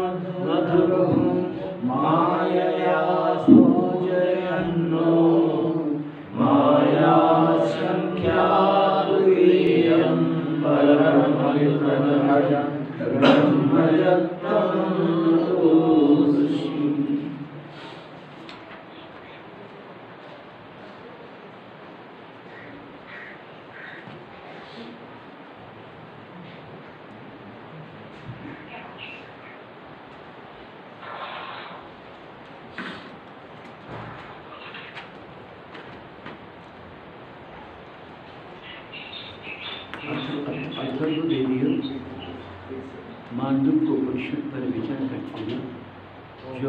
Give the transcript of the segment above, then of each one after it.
मधुरं मायया सोजयन्नो माया संख्यातुल्यं परमविप्रभं ब्रह्मजत्तं तोऽस्मि। अथर्ववेदीय मांडुक्य उपनिषद पर विचार करते हुए जो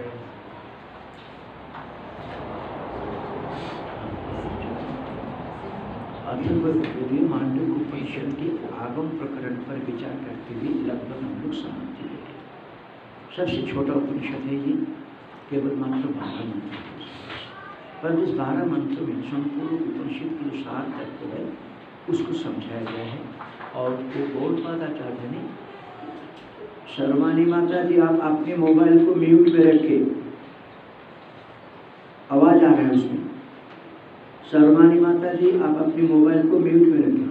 अथर्ववेदीय मांडुक्य उपनिषद के आगम प्रकरण पर विचार करते हुए लगभग हम लोग समाप्ति देते हैं। सबसे छोटा उपनिषद है ये, केवल मात्र 12 मंत्र, पर इस 12 मंत्र में संपूर्ण उपनिषद के जो सार तत्व है उसको समझाया गया है। और वो गौड़पाद आचार्य ने, शर्मानी माता जी आप अपने मोबाइल को म्यूट में रखें, आवाज आ रहा है उसमें। शर्मानी माता जी आप अपने मोबाइल को म्यूट में रखें।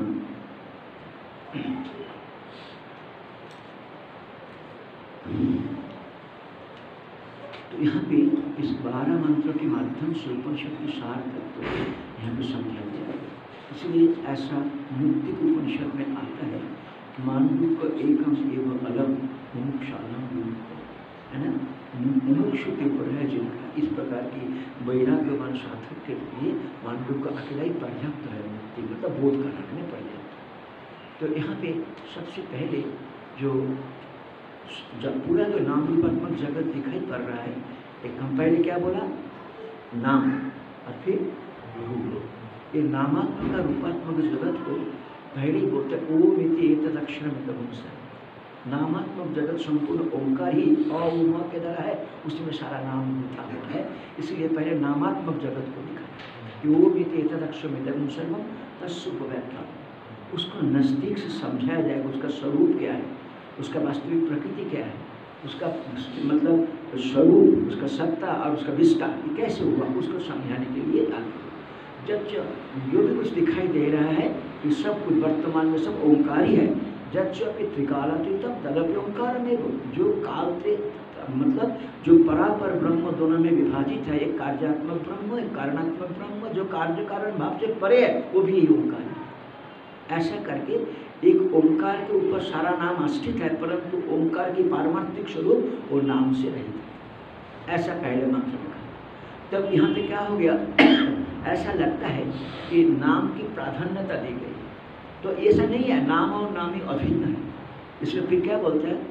तो यहाँ पे इस 12 मंत्रों के माध्यम से उपनिषद के सार तत्व यहाँ पे समझाया गया है। इसलिए ऐसा मुक्ति उपनिषद में आता है, मांडुक्य एकम एवं अलग मुमुक्षालम है ना, मुमुक्षु के ऊपर है जिनका इस प्रकार की वैराग्यवान साधक के लिए मांडुक्य अकेला ही पर्याप्त है, मुक्ति मतलब बोध कराने में पर्याप्त। तो यहाँ पे सबसे पहले जो पूरा जो नाम रूपात्मक जगत दिखाई पड़ रहा है, एक हम पहले क्या बोला, नाम और फिर रूप। ये नामात्मक का रूपात्मक जगत को पहले ही बोलते हैं ओम इति एतद् अक्षरमिदं सर्वम्। नामात्मक जगत संपूर्ण ओंकार ही अ के द्वारा है, उसमें सारा नाम होता हुआ है। इसलिए पहले नामात्मक जगत को दिखाया कि ओम इति एतद् अक्षरमिदं सर्वम् तस्य व्याख्या, उसको नज़दीक से समझाया जाएगा। उसका स्वरूप क्या है, उसका वास्तविक प्रकृति क्या है, उसका मतलब स्वरूप, उसका सत्ता और उसका विस्तार ये कैसे हुआ, उसको समझाने के लिए आगे जब जो भी कुछ दिखाई दे रहा है कि सब कुछ वर्तमान में सब ओंकार ही है। जब त्रिकालातीतम तदपि ओंकार में, जो काल मतलब जो परापर ब्रह्म दोनों में विभाजित है, एक कार्यात्मक ब्रह्म, एक कारणात्मक ब्रह्म, जो कार्य कारण भाव से परे है वो भी यही ओंकार है। ऐसा करके एक ओंकार के ऊपर सारा नाम आश्रित है, परंतु ओंकार की पारमार्थिक स्वरूप वो नाम से रहित है। ऐसा पहले मंत्र में कहा। तब यहाँ पे क्या हो गया, ऐसा लगता है कि नाम की प्राधान्यता दी गई, तो ऐसा नहीं है, नाम और नामी अभिन्न है। इसमें फिर क्या बोलते हैं,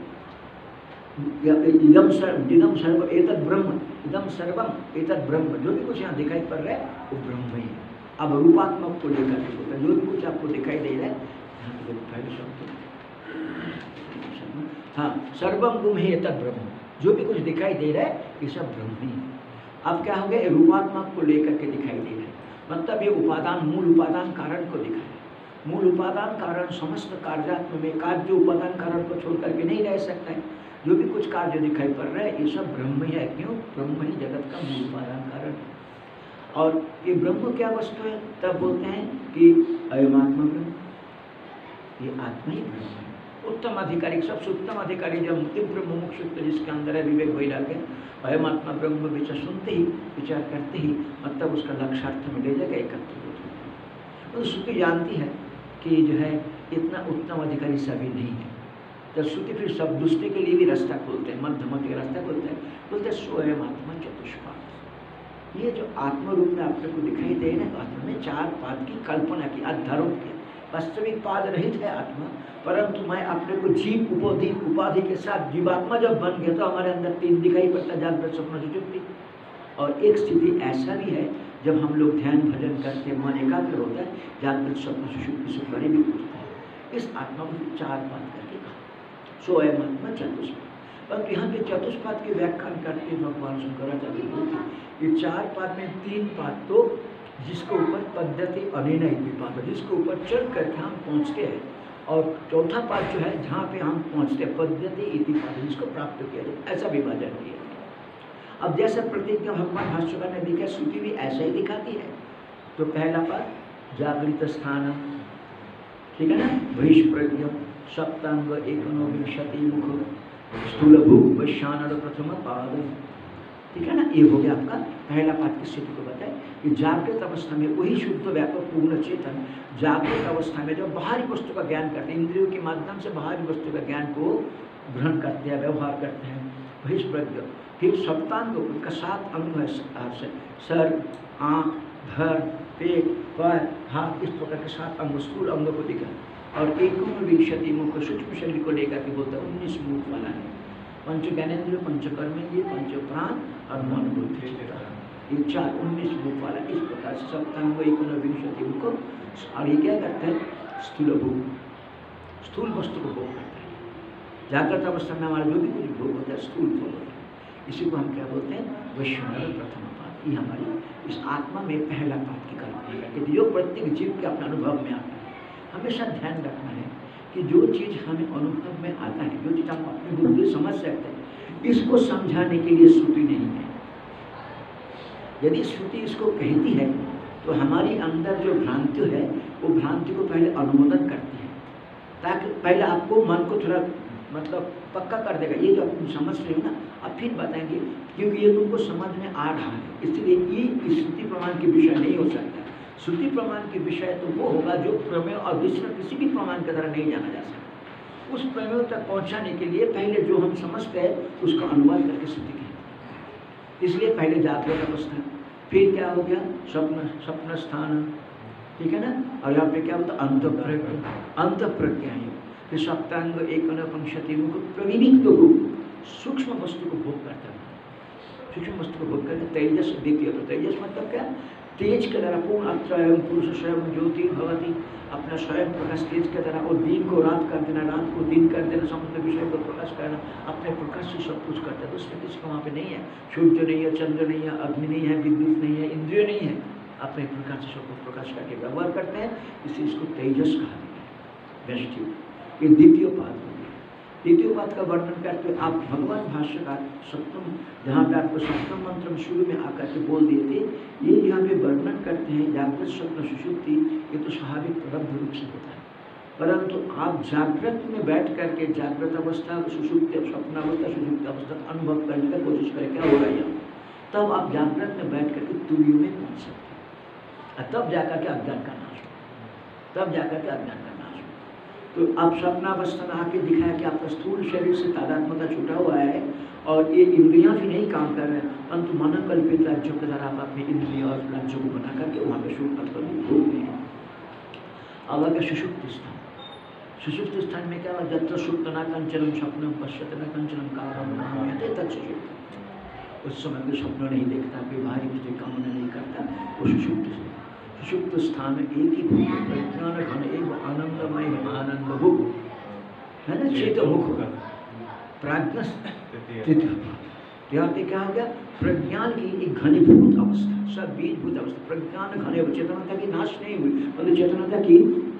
इदम सर्व एतद् ब्रह्म, इदम सर्वम एतद् ब्रह्म, जो भी कुछ यहाँ दिखाई पड़ रहा है वो ब्रह्म ही है। अब रूपात्मक को लेकर के बोलते हैं, जो भी कुछ आपको दिखाई दे रहा है, यहाँ पे पहले शब्द हाँ सर्वम गुम ही एतद् ब्रह्म, जो भी कुछ दिखाई दे रहा है ये सब ब्रह्म ही है। अब क्या हो गया, रूपात्मक को लेकर के दिखाई दे रहा है, मतलब ये उपादान, मूल उपादान कारण को दिखाया। मूल उपादान कारण समस्त कार्यात्म में, कार्य उपादान कारण को छोड़ करके नहीं रह सकता है। जो भी कुछ कार्य दिखाई पड़ रहा है ये सब ब्रह्म ही है। क्यों, ब्रह्म ही जगत का मूल उपादान कारण है। और ये ब्रह्म क्या वस्तु है, तब बोलते हैं कि अयमात्मा ब्रह्म, ये आत्मा ही ब्रह्म है। उत्तम अधिकारी, सबसे उत्तम अधिकारी जब तीव्र मुमुक्षुत्व जिसके अंदर है, विवेक वैराग्य, अयमात्मा ब्रह्म विचार सुनते ही, विचार करते ही, मतलब उसका लक्ष्यार्थ में ले जाकर एकत्र हो जाता है। तो श्रुति जानती है कि जो है इतना उत्तम अधिकारी सभी नहीं है। जब श्रुति फिर सब दूसरे के लिए भी रास्ता खोलते हैं, मध्यम के रास्ता खोलते हैं, बोलते हैं स्वयं आत्मा चतुष्पाद। ये जो आत्म रूप में आप लोग को दिखाई दे रहा है, आत्मा में 4 पाद की कल्पना की, आधारोप की। वास्तविक पाद रहित है आत्मा, परंतु मैं अपने को जीव उपाधि के साथ जीवात्मा जब बन गया तो हमारे अंदर 3 दिखाई पड़ता, जागृत स्वप्न सुषुप्ति। और एक स्थिति ऐसा भी है जब हम लोग ध्यान भजन करते मन एकाग्र होता है, जागृत स्वप्न सुषुप्ति सुखरी भी पूछता है। इस आत्मा को 4 पाद करके कहा, स्वयं आत्मा चतुष्पाद। परंतु यहाँ पे चतुष्पाद के व्याख्यान करते भगवान शंकराचार्य बोलते ये 4 पाद में 3 पाद तो जिसके ऊपर पद्धति अनिनय पाद, जिसके ऊपर चढ़ करके हम पहुँचते हैं और चौथा पाद जो है जहाँ पे हम पहुँचते पद्यते इति पाद, इसको प्राप्त किया जाए, ऐसा विभाजन किया। अब जैसे प्रतिज्ञा भगवान भाष्यकार ने दिखा, श्रुति भी ऐसा ही दिखाती है। तो पहला पाद जागृत स्थान, ठीक है ना, बहिष्प्रज्ञ सप्तांग एकोनविंशति मुख स्थूल भूख वैश्वानर प्रथम पाद, ठीक है ना। ये हो गया आपका पहला पाद की स्थिति को बताए कि जागृत अवस्था में वही शुद्ध व्यापक पूर्ण चेतन जागृत अवस्था में जब बाहरी वस्तु का ज्ञान करते हैं, इंद्रियों के माध्यम से बाहरी वस्तु का ज्ञान को ग्रहण करते हैं, व्यवहार करते हैं, बहिष्प्रज्ञ। फिर सप्तांग उनका 7 अंग है, सर, आँख, धर, पेट, पैर, हाथ, इस प्रकार के 7 अंग स्थूल अंगों को दिखा। और एकोनविंशति मुख सूक्ष्म शरीर को लेकर के बोलता है 19 मुख वाला है। पंच ज्ञानेन्द्रिय, पंच कर्मेंद्रिय, पंच प्राण और मन बुद्धि, ये 4 19 मुख वाला। इस प्रकार से सप्तांग एकोनविंशति मुख। और ये क्या करते हैं, स्थूल भोग, स्थूल वस्तु को भोग करता है। जागृत अवस्था में हमारा जो भी कुछ भोग होता है स्थूल भोग होता है, इसी को हम क्या बोलते हैं, वैश्वानर प्रथम पाद। ये हमारी इस आत्मा में पहला पाद की कल्पना करके जो प्रत्येक जीव के अपने अनुभव में आता है। हमेशा ध्यान रखना है कि जो चीज़ हमें अनुभव में आता है, जो चीज़ हम अपनी बुद्धि समझ सकते हैं, इसको समझाने के लिए श्रुति नहीं है। यदि श्रुति इसको कहती है तो हमारी अंदर जो भ्रांति है वो भ्रांति को पहले अनुमोदन करती है, ताकि पहले आपको मन को थोड़ा मतलब पक्का कर देगा, ये जो आप समझ रहे हो ना, अब फिर बताएंगे क्योंकि ये तुमको समझ में आ रहा है, इसलिए ये श्रुति प्रमाण के विषय नहीं हो सकता। श्रुति प्रमाण के विषय तो वो होगा जो प्रमेय और दूसरा किसी भी प्रमाण के द्वारा नहीं जाना जा सकता। उस प्रमेय तक पहुंचाने के लिए पहले जो हम समझते हैं उसका अनुवाद करके श्रुति कहते। इसलिए पहले जागृत अवस्था, फिर क्या हो गया स्वप्न स्थान, ठीक है ना। और यहाँ पे क्या होता है अंत प्रज्ञा है। फिर सप्तांग एकोनविंशति मुख प्रविनिक्त हो, सूक्ष्म वस्तु को भोग करता है, सूक्ष्म वस्तु को भोग करके तेजस द्वितीय। तो तेजस मतलब क्या, तेज के द्वारा पूर्ण अत्र एवं पुरुष स्वयं ज्योति भवती, अपना स्वयं प्रकाश तेज के द्वारा, और दिन को रात कर देना, रात को दिन कर देना, समस्त विषय को प्रकाश करना, अपने प्रकाश से सब कुछ करता है। तो उसमें किसी को वहाँ पे नहीं है, सूर्य नहीं है, चंद्र नहीं है, अग्नि नहीं है, विद्युत नहीं है, इंद्रिय नहीं है, अपने प्रकाश से सब कुछ प्रकाश करके व्यवहार करते हैं, इसलिए इसको तेजस कहा गया है। ये द्वितीय पाद हो गया। द्वितीय पाद का वर्णन करते हुए आप भगवान भाष्यकार सप्तम, जहाँ पे आपको सप्तम मंत्र शुरू में आकर के बोल दिए थे, ये यहाँ पे वर्णन करते हैं जागृत स्वप्न सुषुप्ति, ये तो स्वाभाविक प्रारब्ध रूप से होता है। परंतु आप जागृत में बैठ करके जागृत अवस्था, सुषुप्ति, स्वप्नावस्था, सुषुप्ति अवस्था अनुभव करने का कोशिश करें, क्या होगा यहाँ, तब आप जागृत में बैठ करके तुरियों में पहुँच सकते हैं, तब जाकर के अज्ञान का नाश हो, तब जाकर के अज्ञान का नाश हो। तो आप स्वप्नावस्था में आके दिखाया कि आपका स्थूल शरीर से तादात्म्यता छूटा हुआ है और ये इंद्रियां भी नहीं काम कर रहे हैं, परंतु मनोकल्पित राज्यों के द्वारा आप अपने इंद्रिय और राज्यों को बना करके वहाँ पे शुभ पथ पर भोग रहे हैं। अब अगर सुषुप्त स्थान, सुषुप्त स्थान में क्या हुआ, जत्र सुप्त न कंचनम स्वप्नम पश्यत न कंचनम कामम कामयते तत्सुषुप्त। उस समय कोई स्वप्न नहीं देखता, कोई बाहरी कुछ कामना नहीं करता, वो सुषुप्त। सुषुप्त स्थान एक ही भूख, प्रज्ञान घन एवं आनंदमय आनंद भूख है ना, चेत मुख होगा प्राज्ञ तृतीय। यहाँ पे क्या हो गया, प्रज्ञान की एक घनीभूत अवस्था, सब बीजभूत अवस्था, प्रज्ञान घन, चेतनता की नाश नहीं हुई, मतलब चेतनता की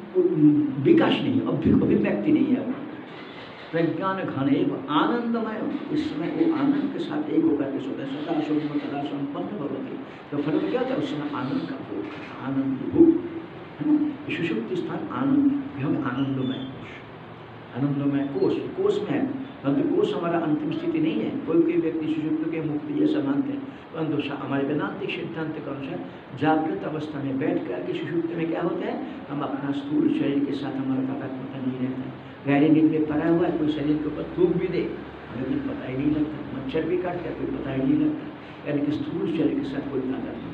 विकास नहीं है, अभिव्यक्ति नहीं है, प्रज्ञान घन एवं आनंदमय। इस समय वो आनंद के साथ एक होकर के सोता है, सदा शुभ सदा संपन्न भवती। तो फल में क्या होता है, उस समय आनंद का भोग, आनंद भोग है ना। सुषुप्त स्थान आनंद, आनंदमय कोश, आनंदमय कोश, कोश में है, परंतु कोश हमारा अंतिम स्थिति नहीं है। कोई कोई व्यक्ति सुषुप्त के मुक्ति जैसा मानते हैं, परंतु हमारे वेदांतिक सिद्धांत के अनुसार जागृत अवस्था में बैठ कर के सुषुप्त में क्या होता है, हम अपना स्थूल शरीर के साथ हमारा तादात्म्यता नहीं रहता है। गहरे नींद में पड़ा हुआ है, कोई शरीर के ऊपर थूक भी दे लेकिन पता ही नहीं लगता, मच्छर भी काट गया कोई पता ही नहीं लगता, यानी कि स्थूल शरीर के साथ कोई तादात्म्यता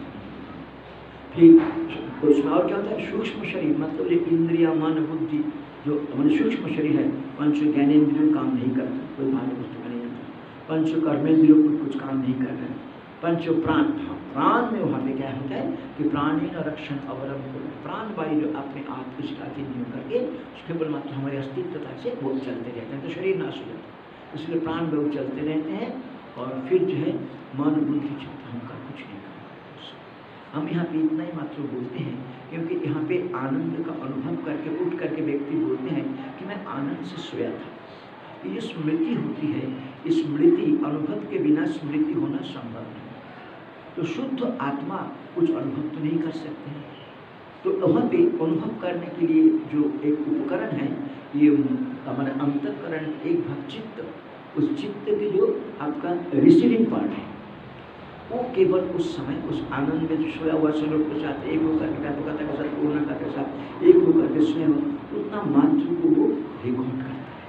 नहीं। फिर उसमें और क्या होता है, सूक्ष्म शरीर, मतलब ये इंद्रिया मन बुद्धि जो हमारे सूक्ष्म शरीर है, पंच ज्ञानेन्द्रियों काम नहीं करता, कोई बाहरी वस्तु का नहीं जाता, पंच कर्मेंद्रियों कुछ काम नहीं कर रहे, पंच प्राण, प्राण में वहाँ पे क्या होता है कि प्राणीन रक्षण अवलंबन, प्राण वायु जो अपने आप के साथ नहीं करके केवल मात्र हमारे अस्तित्वता से वो चलते रहते हैं, तो शरीर नाश हो जाता है, इसलिए प्राण वायु चलते रहते हैं। और फिर जो है मन बुद्धि चित्त हमका कुछ नहीं करता। हम यहाँ पे इतना ही मात्र बोलते हैं क्योंकि यहाँ पे आनंद का अनुभव करके उठ करके व्यक्ति बोलते हैं कि मैं आनंद से सोया था। ये स्मृति होती है, स्मृति अनुभव के बिना स्मृति होना संभव नहीं। तो शुद्ध आत्मा कुछ अनुभव तो नहीं कर सकते हैं, तो वहाँ पे अनुभव करने के लिए जो एक उपकरण है, ये हमारे अंतःकरण एक भाग चित्त, उस चित्त के जो आपका रिसीविंग पार्ट है, वो केवल उस समय उस आनंद में सोया हुआ स्वरूप के साथ एक होकर के व्यापकता के साथ पूर्णता के साथ एक होकर के स्वयं उतना मात्र को वो रिकॉर्ड करता है।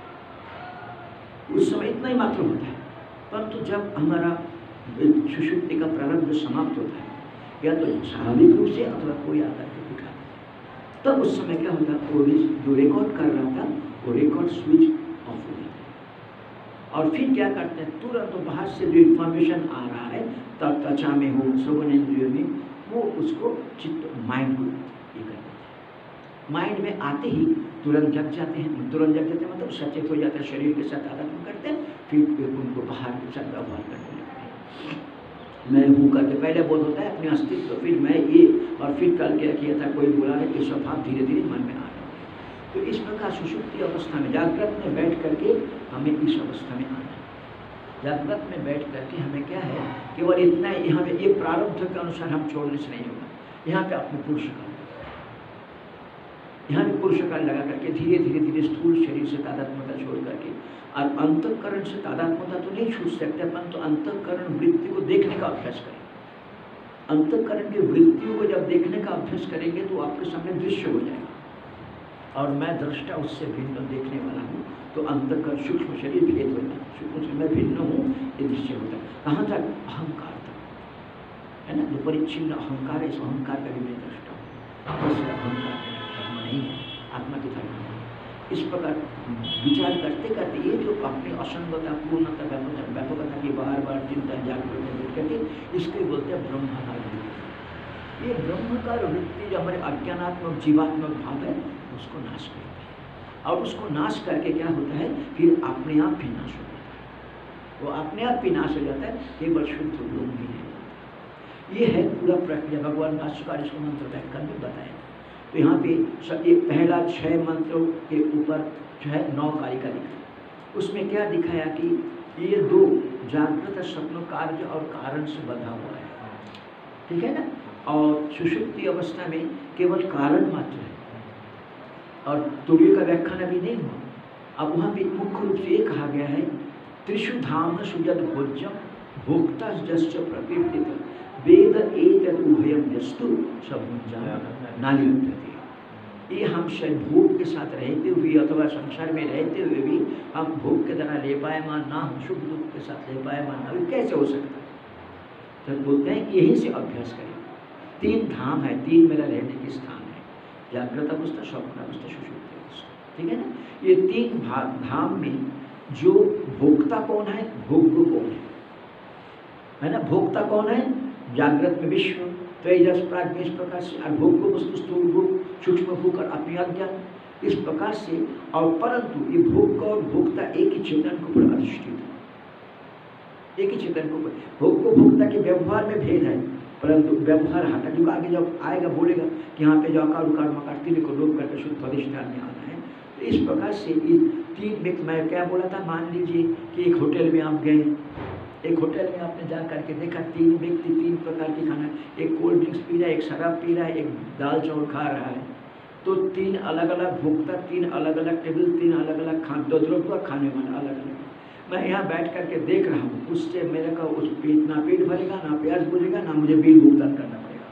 उस समय इतना ही मात्र होता है, परंतु जब हमारा सुषुप्ति का प्रारंभ समाप्त होता है, या तो स्वाभाविक रूप से अथवा कोई आकर के उठाता है, तब उस समय क्या होता है, वो जो रिकॉर्ड कर रहा था वो रिकॉर्ड स्विच ऑफ हो जाता है। और फिर क्या करते हैं, तुरंत तो बाहर से जो इन्फॉर्मेशन आ रहा है त्वचा में हो, श्रवणेंद्रियों में, वो उसको चित्त माइंड को ये कर देते हैं। माइंड में आते ही तुरंत जग जाते हैं, तुरंत जग जाते हैं मतलब सचेत हो जाते हैं, शरीर के साथ आत्म करते हैं, फिर उनको बाहर के साथ व्यवहार करते हैं। मैं हूँ करके पहले बोध होता है अपने अस्तित्व, फिर मैं ये, और फिर कल क्या किया था, कोई बुला है, ये स्वभाव धीरे धीरे मन में आ रहा है। तो इस प्रकार सुषुप्ति अवस्था में जागृत में बैठ करके हमें इस अवस्था में आना है। जागृत में बैठ करके हमें क्या है, केवल इतना ही, यहाँ पे ये प्रारब्ध के अनुसार हम छोड़ने से नहीं होगा। यहाँ पे अपने पुरुष काल, यहाँ पे पुरुष काल लगा करके धीरे धीरे धीरे स्थूल शरीर से तादात्म्यता छोड़ करके, और अंतःकरण से तादात्म्यता तो नहीं छूट सकते, परंतु अंतःकरण वृत्ति को देखने का अभ्यास करें। अंतःकरण की वृत्तियों को जब देखने का अभ्यास करेंगे तो आपके सामने दृश्य हो जाएगा, और मैं दृष्टा उससे भिन्न देखने वाला हूँ, तो अंतःकरण सूक्ष्म शरीर भेद होता है, सूक्ष्म से मैं भिन्न हूँ, ये दृश्य होता है। कहाँ तक, अहंकार तक, है ना, जो परिच्छिन्न अहंकार है, इस अहंकार का भी मैं दृष्टा हूँ, इसलिए अहंकार धर्म नहीं है, आत्मा की धर्म नहीं है। इस प्रकार विचार करते करते ये जो अपनी असंगता, पूर्णता, व्यापकता की बार बार चिंतन जागृत में बैठ करके, इसके बोलते हैं ब्रह्माकार वृत्ति। ये ब्रह्माकार वृत्ति जो हमारे अज्ञानात्मक जीवात्मक भाव है, उसको नाश करते हैं, और उसको नाश करके क्या होता है, फिर अपने आप भी नाश हो जाता है। वो अपने आप भी नाश हो जाता है, केवल शुद्ध ब्रह्म भी नहीं। ये है पूरा प्रक्रिया, भगवान भाष्यकार इसको मंत्र व्याख्यान में बताया। तो यहाँ पे सब ये पहला 6 मंत्रों के ऊपर जो है 9 कारिका लिखा, उसमें क्या दिखाया कि ये 2 जागृत स्वप्न कार्य और कारण से बंधा हुआ है, ठीक है ना, और सुषुप्ति अवस्था में केवल कारण मात्र है, और तुर्य का व्याख्यान अभी नहीं हुआ। अब वहाँ पे मुख्य रूप से ये कहा गया है, त्रिषु धाम सुजद भोज्यम भोक्ता जश्च प्रकीर्तित वेद एतद् उभयम यस्तु नालिप्यते। ये हम भोग के साथ रहते हुए अथवा संसार में रहते हुए भी हम भोग के द्वारा ले पाएमान ना, हम सुख दुख के साथ ले पाएमान ना, कैसे हो सकता है? तो बोलते हैं कि यहीं से अभ्यास करें। 3 धाम है, 3 मेरा रहने के स्थान है, जागृत अवस्था, स्वप्न अवस्था, सुषुप्ति अवस्था, ठीक है ना। ये 3 धाम में जो भोक्ता कौन है, भोग्य कौन है ना, भोक्ता कौन है, जागृत में विश्व, तेजस प्राज्ञ, इस प्रकार से, और भोग्य वस्तु स्थूल भोग, सूक्ष्म भोग और अपनी अज्ञान, इस प्रकार से। और परंतु ये भोग और भोक्ता एक ही चेतन के ऊपर अधिष्ठित है, एक ही चेतन के ऊपर। भोग को भोक्ता के व्यवहार में भेद है, परंतु व्यवहार हटा, जो आगे जब आएगा बोलेगा कि यहाँ पे जो आकार उकार मकार 3 को लोप करके शुद्ध अधिष्ठान में आना है। तो इस प्रकार से ये 3 व्यक्ति, मैं क्या बोला था, मान लीजिए कि एक होटल में आप गए, एक होटल में आपने जा करके देखा 3 व्यक्ति 3 प्रकार के खाना, एक कोल्ड ड्रिंक्स पी रहा है, एक शराब पी रहा है, एक दाल चावल खा रहा है, तो 3 अलग अलग भोक्ता, 3 अलग अलग टेबल, 3 अलग अलग खाने वाला अलग अलग। मैं यहाँ बैठ करके देख रहा हूँ, उससे मेरे का उस पेट ना पेट भरेगा, ना प्यास बुझेगा, ना मुझे बिल भुगतान करना पड़ेगा,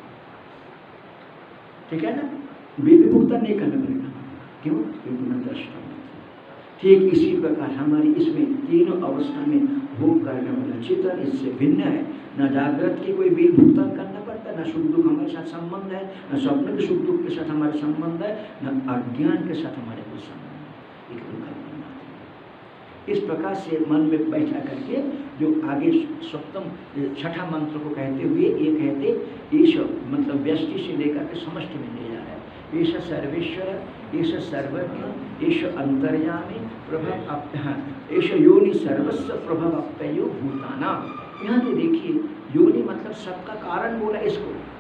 ठीक है ना, बिल भुगतान नहीं करना पड़ेगा। क्यों? क्योंकि मैं दृष्टा हूँ। ठीक इसी प्रकार हमारी इसमें तीनों अवस्था में भोग करने वाला चेतन इससे भिन्न है। न जागृत की कोई बिल भुगतान करना पड़ता, न सुख दुख हमारे साथ संबंध है, न स्वप्न के सुख दुख के साथ हमारे संबंध है, न अज्ञान के साथ हमारे कोई संबंध है। एक इस प्रकार से मन में बैठा करके जो आगे सप्तम 6ठा मंत्र को कहते हुए ये कहते ईश मतलब व्यष्टि से लेकर के समष्टि में ले जा रहा है। ईश सर्वेश्वर, ईश सर्वज्ञ, ईश अंतर्यामी प्रभव, ईश योनि सर्वस्व प्रभव अप्ययो भूताना। यहाँ पे देखिए योनि मतलब सबका कारण बोला इसको,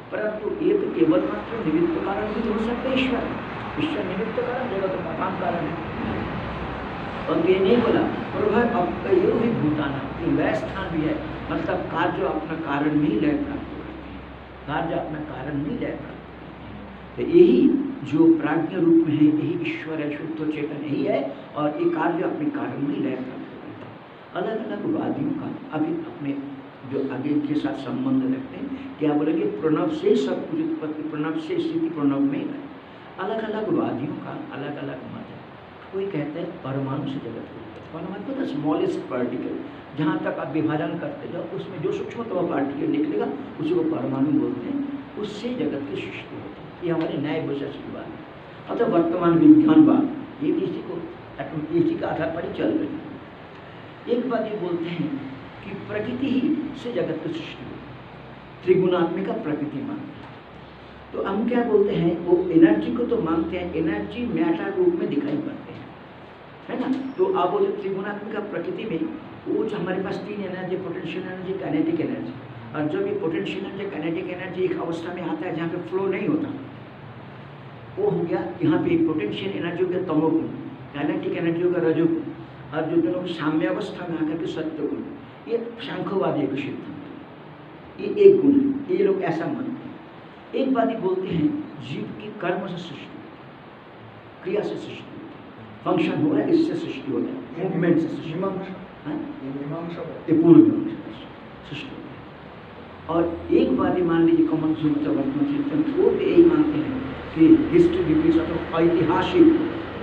परंतु एक केवल मात्र निमित्त कारण भी हो सकता है ईश्वर। ईश्वर निमित्त कारण, जगत का काम कारण है। और ये नहीं बोला प्रभु अपयो ही भूताना, ये वह स्थान भी है, मतलब कार्य अपना कारण में ही लय प्राप्त होते हैं, कार्य अपना कारण में लय प्राप्त। तो यही जो प्राज्ञ रूप में है, यही ईश्वर है, शुद्ध चेतन यही है, और ये कार्य अपने कारण में लय प्राप्त होते हैं। अलग अलग वादियों का अभी अपने जो आगे के साथ संबंध रखते हैं, क्या बोलेंगे, प्रणव से सब कुछ उत्पत्ति, प्रणव से स्थिति, प्रणव में है। अलग अलग वादियों का अलग अलग मत है। कोई कहते हैं परमाणु से जगत की उत्पत्ति, परमाणु तो स्मॉलेस्ट पार्टिकल, जहाँ तक आप विभाजन करते जाओ उसमें जो सूक्ष्मतम पार्टिकल निकलेगा उसी को परमाणु बोलते हैं, उससे जगत की सृष्टि होती है। ये हमारे न्याय वैशेषिक बात है। अतः वर्तमान विज्ञानवाद ये इसी को इसी के आधार पर ही चल रही है। एक बात ये बोलते हैं कि प्रकृति ही से जगत की सृष्टि होती, त्रिगुणात्मिका प्रकृति मानते हैं। तो हम क्या बोलते हैं, वो एनर्जी को तो मानते हैं, एनर्जी मैटर रूप में दिखाई पड़ते हैं, है ना। तो आप बोले त्रिगुणात्मिका प्रकृति में वो जो हमारे पास तीन energy, potential energy, kinetic energy, और जब ये पोटेंशियल एनर्जी, काइनेटिक एनर्जी एक अवस्था में आता है जहाँ पे फ्लो नहीं होता, वो हो गया यहाँ पे पोटेंशियल एनर्जी हो गया तमोगुण, काइनेटिक एनर्जी होगा रजोगुण, और जो दोनों साम्य अवस्था में आकर के सत्वगुण। ये सांख्यवादी का सिद्धांत, ये एक गुण है, ये लोग ऐसा मानते हैं। एक बात ही बोलते हैं जीव की कर्म से सृष्टि, क्रिया से सृष्टि, फंक्शन हो रहा है इससे सृष्टि हो रहा है, मूवमेंट से सृष्टि, ये पूर्व सृष्टि। और एक बात ही मान लीजिए कॉमन वर्तमान चिंतन, वो यही मानते हैं कि हिस्ट्री डिग्री ऐतिहासिक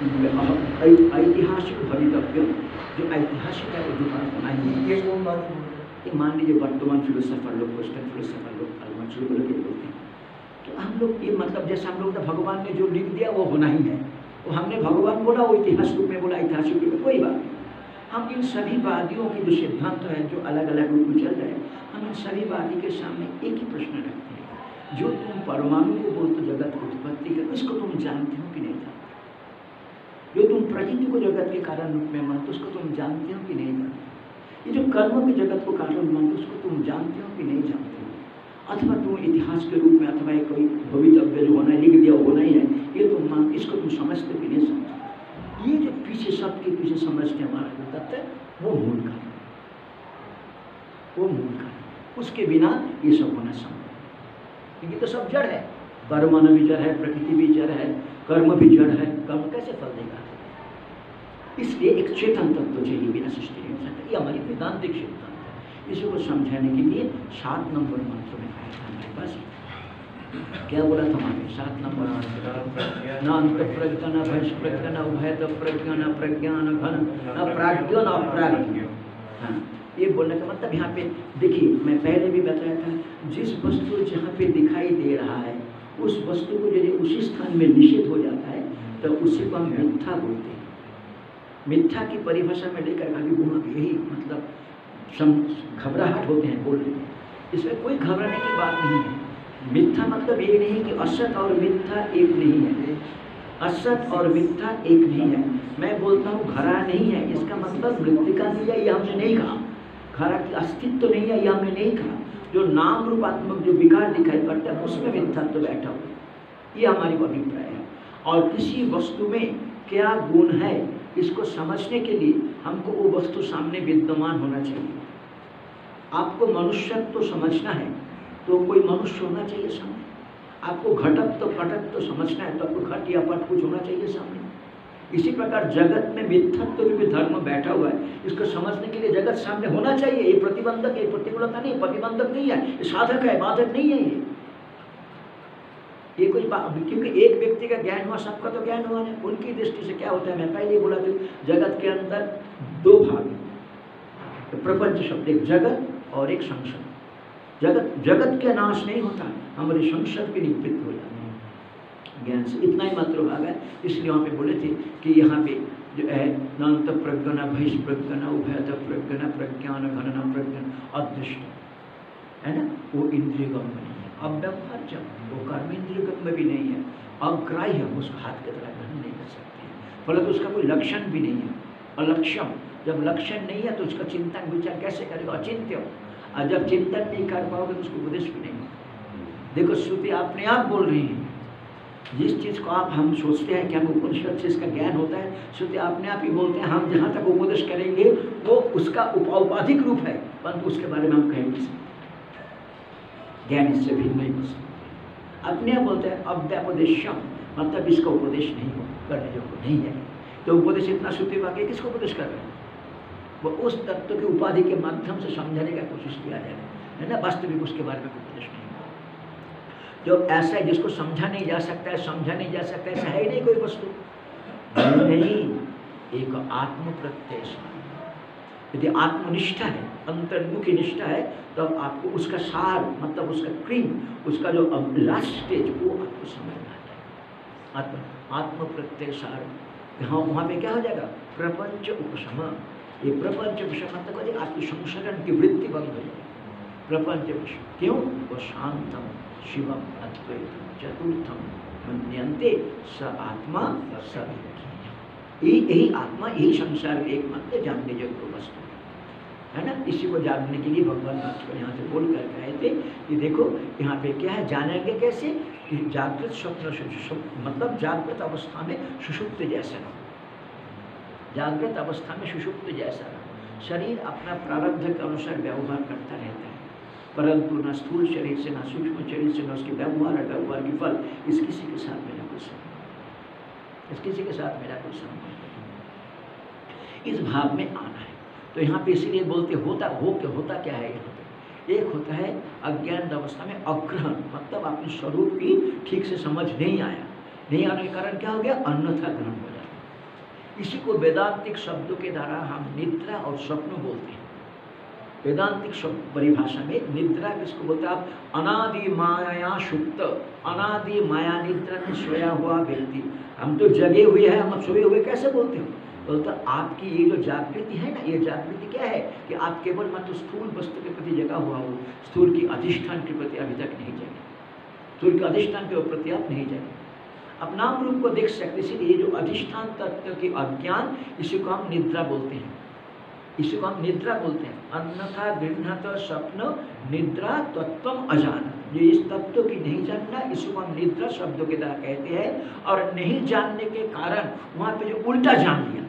भवितव्य, जो ऐतिहासिक है वो दुकान होना ही है। मान लीजिए वर्तमान फिलोसफर लोग, वेस्टर्न फिलोसफर लोग अलमाचुल बोल के बोलते हैं, तो हम लोग ये मतलब जैसे हम लोग भगवान ने जो लिख दिया वो होना ही है, वो हमने भगवान बोला, वो इतिहास रूप में बोला, ऐतिहासिक रूप में, कोई बात नहीं। हम इन सभी वादियों के जो सिद्धांत है जो अलग अलग रूप में चल रहे हैं, हम इन सभी वादी के सामने एक ही प्रश्न रखते हैं, जो तुम परमाणु को बोलते जगत की उत्पत्ति कर, उसको तुम जानते हो कि नहीं जानते? जो तुम प्रकृति को जगत के कारण रूप में मानते उसको तुम जानते हो कि नहीं जानते? ये जो कर्म के जगत को कारण मानते उसको तुम जानते हो कि नहीं जानते हो? अथवा तुम इतिहास के रूप में अथवा कोई भवितव्य जो होना है, लिख दिया होना ही है, ये तुम मानते, इसको तुम समझते हो कि नहीं समझते? ये जो पीछे सबके पीछे समझते हमारा जो तत्व है वो मूल कारण, वो मूल कारण, उसके बिना ये सब होना संभव, क्योंकि तो सब जड़ है, परमाणु भी जड़ है, प्रकृति भी जड़ है, कर्म भी जड़ है, कर्म कैसे फल देगा? इसलिए एक चेतन तत्व चाहिए, बिना सृष्टि नहीं हो सकता। ये हमारी वेदांतिक सिद्धांत है। इसको समझाने के लिए 7 नंबर मंत्र में आया था हमारे पास, क्या बोला था हमारे 7 नंबर, न अंत प्रज्ञा, न बहिष्प्रज्ञा, न उभयत प्रज्ञा, न प्रज्ञान घन, न प्राज्ञ न अप्राज्ञ। हाँ, ये बोलने का मतलब यहाँ पे देखिए, मैं पहले भी बताया था, जिस वस्तु जहाँ पे दिखाई दे रहा है उस वस्तु को यदि उसी स्थान में निषेध हो जाता है तो उसी को हम मिथ्या बोलते हैं। मिथ्या की परिभाषा में लेकर अभी वहाँ यही मतलब घबराहट होते हैं बोलने में, इसमें कोई घबराने की बात नहीं है। मिथ्या मतलब ये नहीं कि असत और मिथ्या एक नहीं है, असत और मिथ्या एक नहीं है। मैं बोलता हूँ घड़ा नहीं है, इसका मतलब मृत्तिका नहीं है, ये हमने नहीं कहा। घड़ा की अस्तित्व नहीं है, ये हमने नहीं कहा। जो नाम रूपात्मक जो विकार दिखाई पड़ता है उसमें मिथ्यात्व बैठा हुआ, ये हमारी अभिप्राय है। और किसी वस्तु में क्या गुण है इसको समझने के लिए हमको वो वस्तु सामने विद्यमान होना चाहिए। आपको मनुष्यत्व तो समझना है तो कोई मनुष्य होना चाहिए सामने, आपको घटक तो पटक तो समझना है तो आपको घट या पट कुछ होना चाहिए सामने। इसी प्रकार जगत में मिथ्यात्व भी धर्म बैठा हुआ है, इसको समझने के लिए जगत सामने होना चाहिए। ये प्रतिबंधक है, प्रतिकूलता नहीं, प्रतिबंधक नहीं है, ये साधक है, बाधक नहीं है। ये कोई क्योंकि एक व्यक्ति का ज्ञान हुआ सबका तो ज्ञान हुआ नहीं। उनकी दृष्टि से क्या होता है, मैं पहले बोला था, जगत के अंदर 2 भाग है, प्रपंच शब्द, एक जगत और एक संसार। जगत के नाश नहीं होता, हमारे संसार भी निवृत्त हो जाते हैं ज्ञान से, इतना ही मात्र भाग है। इसलिए वहाँ पे बोले थे कि यहाँ पे जो है नान्त प्रज्ञा, बहिष्प्रज्ञा, उभयत प्रज्ञा, प्रज्ञान घन, प्रज्ञान अदृष्ट है ना, वो इंद्रिय गम नहीं है। अव्यवहार जब वो कर्म इंद्रिय गम भी नहीं है, अग्राह्य, उसको हाथ के तरह ग्रहण नहीं कर सकते, फलत उसका कोई लक्षण भी नहीं है। अलक्षम, जब लक्षण नहीं है तो उसका चिंतन विचार कैसे करेगा, अचिंत्य। और जब चिंतन नहीं कर पाओगे तो उसको उपदेश भी नहीं, देखो श्रुति अपने आप बोल रही है, जिस चीज़ को आप हम सोचते हैं कि हमें उपनिषद से इसका ज्ञान होता है, श्रुति अपने आप ही बोलते हैं हम जहाँ तक उपदेश करेंगे वो उसका औपाधिक रूप है, परंतु उसके बारे में हम कह नहीं सकते, ज्ञान इससे भी नहीं हो सकते। अपने आप बोलते हैं अव्यापदेशम, मतलब इसका उपदेश नहीं हो करने जो नहीं है, तो उपदेश इतना श्रुति वाक्य किसको उपदेश कर रहे हैं? वो उस तत्व की उपाधि के माध्यम से समझाने का कोशिश किया जा रहा है ना, वास्तविक उसके बारे में उपदेश नहीं हो। जो ऐसा है जिसको समझा नहीं जा सकता है, समझा नहीं जा सकता है, ऐसा है ही नहीं कोई वस्तु नहीं। एक आत्म प्रत्यय, यदि आत्मनिष्ठा है, अंतर्मुखी निष्ठा है, तो अब आपको उसका सार, मतलब उसका क्रीम, उसका जो लास्ट स्टेज, वो आपको समझना है। आत्म प्रत्यय सार, वहाँ पे क्या हो जाएगा? प्रपंच उपशम। ये प्रपंच उपशम मतलब आपकी संसरण की वृत्ति बंद हो जाएगी। प्रपंच उपशम क्यों? वो शांतम शिवम अद्वैतम चतुर्थम मन्यन्ते स आत्मा स यही आत्मा, यही संसार एकमात्र जानने योग्य वस्तु है ना। इसी को जानने के लिए भगवान को यहाँ से बोल कर कहे थे कि देखो यहाँ पे क्या है, जानेंगे कैसे कि जागृत स्वप्न सुषुप्त, मतलब जागृत अवस्था में सुषुप्त जैसा रहो, जागृत अवस्था में सुषुप्त जैसा रहो। शरीर अपना प्रारब्ध के अनुसार व्यवहार करता रहता है, परंतु न स्थूल शरीर से, न सूक्ष्म शरीर से, न उसके व्यवहार और व्यवहार की फल इस किसी के साथ मेरा कुछ संबंध, इस किसी के साथ मेरा कुछ संबंध, इस भाव में आना है। तो यहाँ पे इसीलिए बोलते होता क्या है यहाँ पे? एक होता है अज्ञान अवस्था में अग्रहण, मतलब अपने स्वरूप की ठीक से समझ नहीं आया, नहीं आने के कारण क्या हो गया? अन्यथा ग्रहण हो जाता। इसी को वेदांतिक शब्दों के द्वारा हम निद्रा और स्वप्न बोलते हैं। वेदांतिक शब्द परिभाषा में निद्रा किसको बोलते हैं? आप अनादि माया सुप्त, अनादि माया निद्रा में सोया हुआ व्यक्ति, हम तो जगे हुए हैं, हम सोए हुए कैसे बोलते हैं? बोलता आपकी ये जो जागृति है ना, ये जागृति क्या है कि आप केवल मात्र स्थूल वस्तु के प्रति जगा हुआ हो, स्थूल की अधिष्ठान के प्रति अभी तक नहीं जगे, स्थूल के अधिष्ठान के प्रति आप नहीं जगे, आप नाम रूप को देख सकते। इसलिए जो अधिष्ठान तत्व की अज्ञान, इसी को हम निद्रा बोलते हैं, इसी को हम निद्रा बोलते हैं। अन्यथा गृह्णत स्वप्न निद्रा तत्व अजान, जो इस तत्व की नहीं जानना, इसको हम निद्रा शब्दों के द्वारा कहते हैं। और नहीं जानने के कारण वहाँ पे जो उल्टा जान लिया,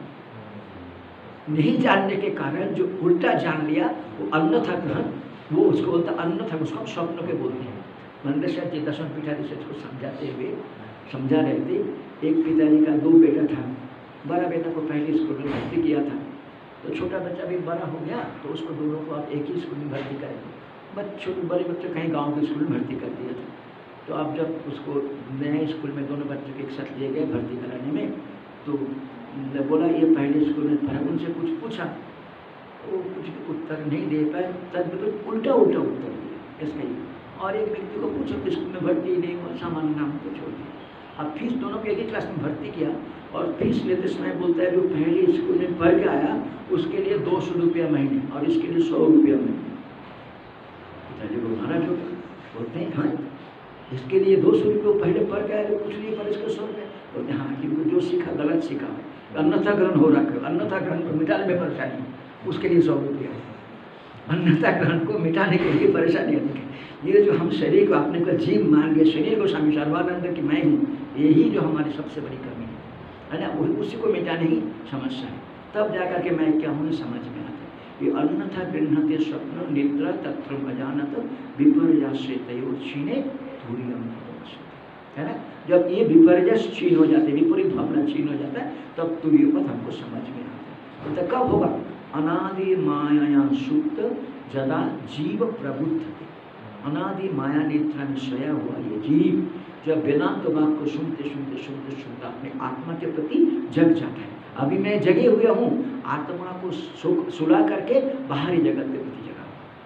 नहीं जानने के कारण जो उल्टा जान लिया, वो अन्यथा ग्रहण, वो उसको बोलता अन्यथा, उसको हम स्वप्न के बोलते हैं। मंडलेश्वर जी दशम पीठाधीश से इसको समझाते हुए समझा रहे थे। एक पिताजी का 2 बेटा था, बड़ा बेटा को पहले स्कूल में भर्ती किया था, तो छोटा बच्चा भी बड़ा हो गया, तो उसको दोनों को आप एक ही स्कूल में भर्ती करेंगे। छोटे बड़े बच्चे कहीं गांव के स्कूल में भर्ती कर दिया था। तो अब जब उसको नए स्कूल में दोनों बच्चों के एक साथ ले गए भर्ती कराने में, तो बोला ये पहले स्कूल में पढ़ा, उनसे कुछ पूछा, वो कुछ उत्तर नहीं दे पाए, तब तो उल्टा उत्तर दिया इसका ही। और एक व्यक्ति को पूछा स्कूल में भर्ती नहीं हुआ, सामान्य नाम को छोड़ दिया। अब फीस दोनों को एक ही क्लास में भर्ती किया, और फीस लेते समय बोलता है जो पहले स्कूल में पढ़ के आया उसके लिए 200 रुपया महीने और इसके लिए 100 रुपया महीने। पिताजी को महाराज हो गया, बोलते हैं हाँ इसके लिए 200 रुपये पहले पढ़ के आया तो कुछ नहीं, पर इसको 100 रुपये। बोलते हैं हाँ, क्योंकि जो सीखा गलत सीखा है, अन्यथा ग्रहण हो रखा है, अन्यथा ग्रहण को मिटाने में परेशानी, उसके लिए 100 रुपया है। अन्यथा ग्रहण को मिटाने के लिए परेशानी है। ये जो हम शरीर को अपने को जीव मान गए, शरीर को स्वामी सर्वानंद की मैं हूँ, यही जो हमारी सबसे बड़ी कमी है ना, उसी को मिटाने ही समस्या है। तब जाकर के मैं क्या हूँ समझ में आता है। ये अन्यथा गृह्णते स्वप्न निद्रा तत्र अजानत विपर्यासे तयो क्षीणे धूर्यम है ना। जब ये विपर्य क्षीण हो जाते, विपरीत भावना क्षीण हो जाता है, तब तुर्यपथ हमको समझ में आता है। तो कब होगा? अनादि माया सुप्त जदा जीव प्रबुद्ध, अनादि माया निद्रा में सोया हुआ ये जीव जब वेदांत बात को सुनते अपने आत्मा के प्रति जग जाता है। अभी मैं जगे हुए हूँ, आत्मा को सुला करके बाहरी जगत के प्रति जगा।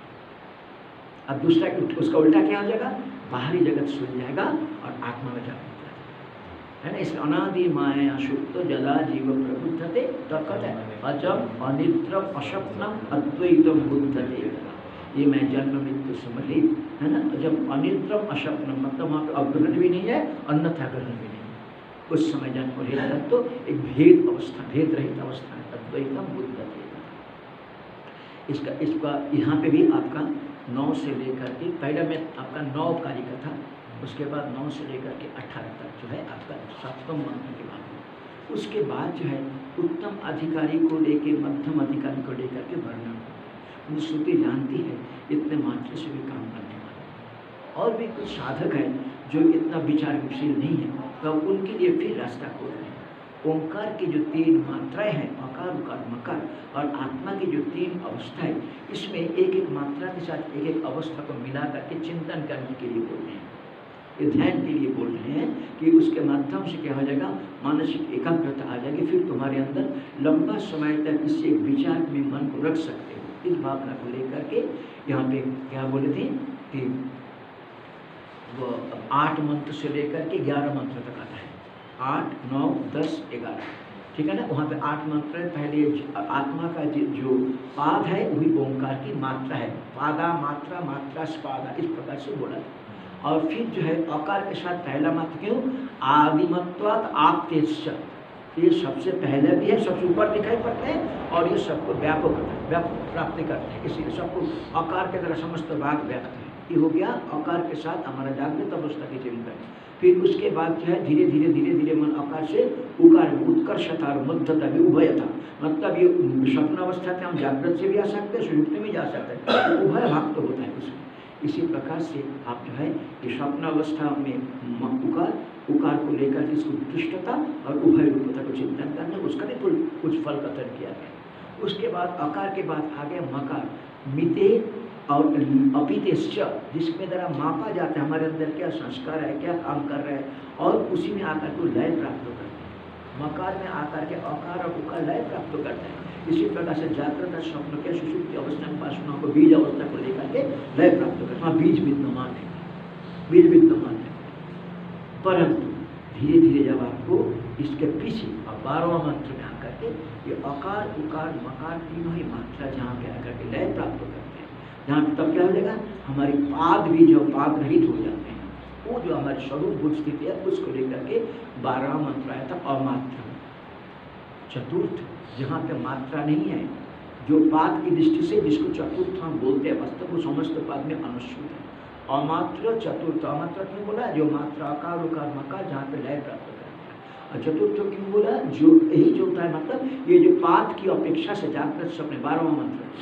अब दूसरा उसका उल्टा क्या हो जाएगा? बाहरी जगत सुल जाएगा और आत्मा में जाएगा, है ना। इसलिए अनादि माया सुप्त जदा जीव प्रबुद्धते, तब कहते हैं अजम अनिद्रम अशप्नम अद्वैतम बुद्धते। ये मैं जन्म मृत्यु समलित है ना। जब अनिद्रम अशप्नम मतलब वहाँ पे अग्रहण भी नहीं है, अन्यथा ग्रहण भी नहीं है, उस समय जन्म रहित तो एक भेद अवस्था, भेद रहित अवस्था है, अद्वैतम बुद्धते। इसका यहाँ पे भी आपका 9 से लेकर के पहले में आपका 9 कारिका था, उसके बाद 9 से लेकर के 18 तक जो है आपका 7वें मंत्र के बाद। उसके बाद जो है उत्तम अधिकारी को लेके मध्यम अधिकारी को लेकर के वर्णन। श्रुति जानती है इतने मात्र से भी काम करने वाले और भी कुछ साधक हैं जो इतना विचारशील नहीं है, तो उनके लिए फिर रास्ता खोल रहे हैं। ओंकार की जो 3 मात्राएं हैं, अकार उकार मकार, और आत्मा की जो 3 अवस्थाएं, इसमें एक एक मात्रा के साथ एक एक अवस्था को मिला करके चिंतन करने के लिए बोल रहे हैं, ये ध्यान के लिए बोल रहे हैं कि उसके माध्यम से क्या हो जाएगा, मानसिक एकाग्रता आ जाएगी, फिर तुम्हारे अंदर लंबा समय तक इस एक विचार में मन को रख सकते हो। इस भावना को लेकर के यहाँ पे क्या बोले थे कि वो 8 मंत्र से लेकर के 11 मंत्र तक आता है, 8, 9, 10, 11, ठीक है ना। वहाँ पे 8 मंत्र है। पहले आत्मा का जो पाद है वही ओंकार की मात्रा है, पादा मात्रा मात्रा स्पादा, इस प्रकार से बोला। और फिर जो है अकार के साथ पहला मंत्र क्यों, आदिमत्वात् आप्तेश्च, ये सबसे पहले भी है, सबसे ऊपर दिखाई पड़ते हैं और ये सबको व्यापक प्राप्ति करते हैं, इसीलिए सबको अकार के द्वारा समस्त भाग व्यक्त है। ये हो गया अकार के साथ हमारा जागृत अवस्था की चिंतन। फिर उसके बाद जो है धीरे धीरे मन अकार से उकार में उत्कर्षता और मध्यता भी उभयता, मतलब ये स्वप्न अवस्था से हम जागृत से भी आ सकते हैं, सुषुप्ति में जा सकते हैं, उभय भाग तो होता है उसमें। इसी प्रकार से आप जो है ये स्वप्न अवस्था में उकार को लेकर के इसको उत्कृष्टता और उभय रूपता को चिंतन करना, उसका भी कुछ फल कथन किया गया। उसके बाद अकार के बाद आ गया मकार, मिते और अपितेश्च, जिसमें द्वारा मापा जाता है हमारे अंदर क्या संस्कार है, क्या काम कर रहे हैं, और उसी में आकर को लय प्राप्त करते हैं। मकार में आकर के अकार और उकार लय प्राप्त करते हैं। इसी प्रकार से जागृत स्वप्न के सुषुप्ति अवस्था में वासनाओं को बीज अवस्था को लेकर के लय प्राप्त करते हैं, बीज विद्यमान है, बीज विद्यमान है। परंतु धीरे धीरे जब आपको इसके पीछे और 12वां मंत्र में आकर के ये अकार उकार मकार तीनों ही मात्रा जहाँ पे आकर के लय प्राप्त करते हैं, जहाँ पे तब क्या हो जाएगा, हमारी पाद भी जो पाद रहित हो जाते हैं, वो जो हमारी स्वरूप बुद्ध स्थिति है उसको लेकर के 12वां मंत्र आया था अमात्र। चतुर्थ जहाँ पे मात्रा नहीं है, जो पाद की दृष्टि से जिसको चतुर्थ हम बोलते हैं, वास्तव वो समस्त पाद में अनुसूत है। अमात्र चतुर्थ, अमात्र क्यों बोला, जो मात्रा अकार उकार मकार जहाँ पे लय प्राप्त करते हैं। और चतुर्थ क्यों बोला, जो यही जो होता है, मतलब ये जो पाद की अपेक्षा से जागृत स्वप्न 12वां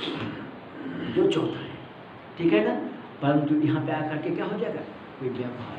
मंत्र जो चौथा है, ठीक है ना। परंतु यहाँ पे आकर के क्या हो जाएगा, कोई व्यवहार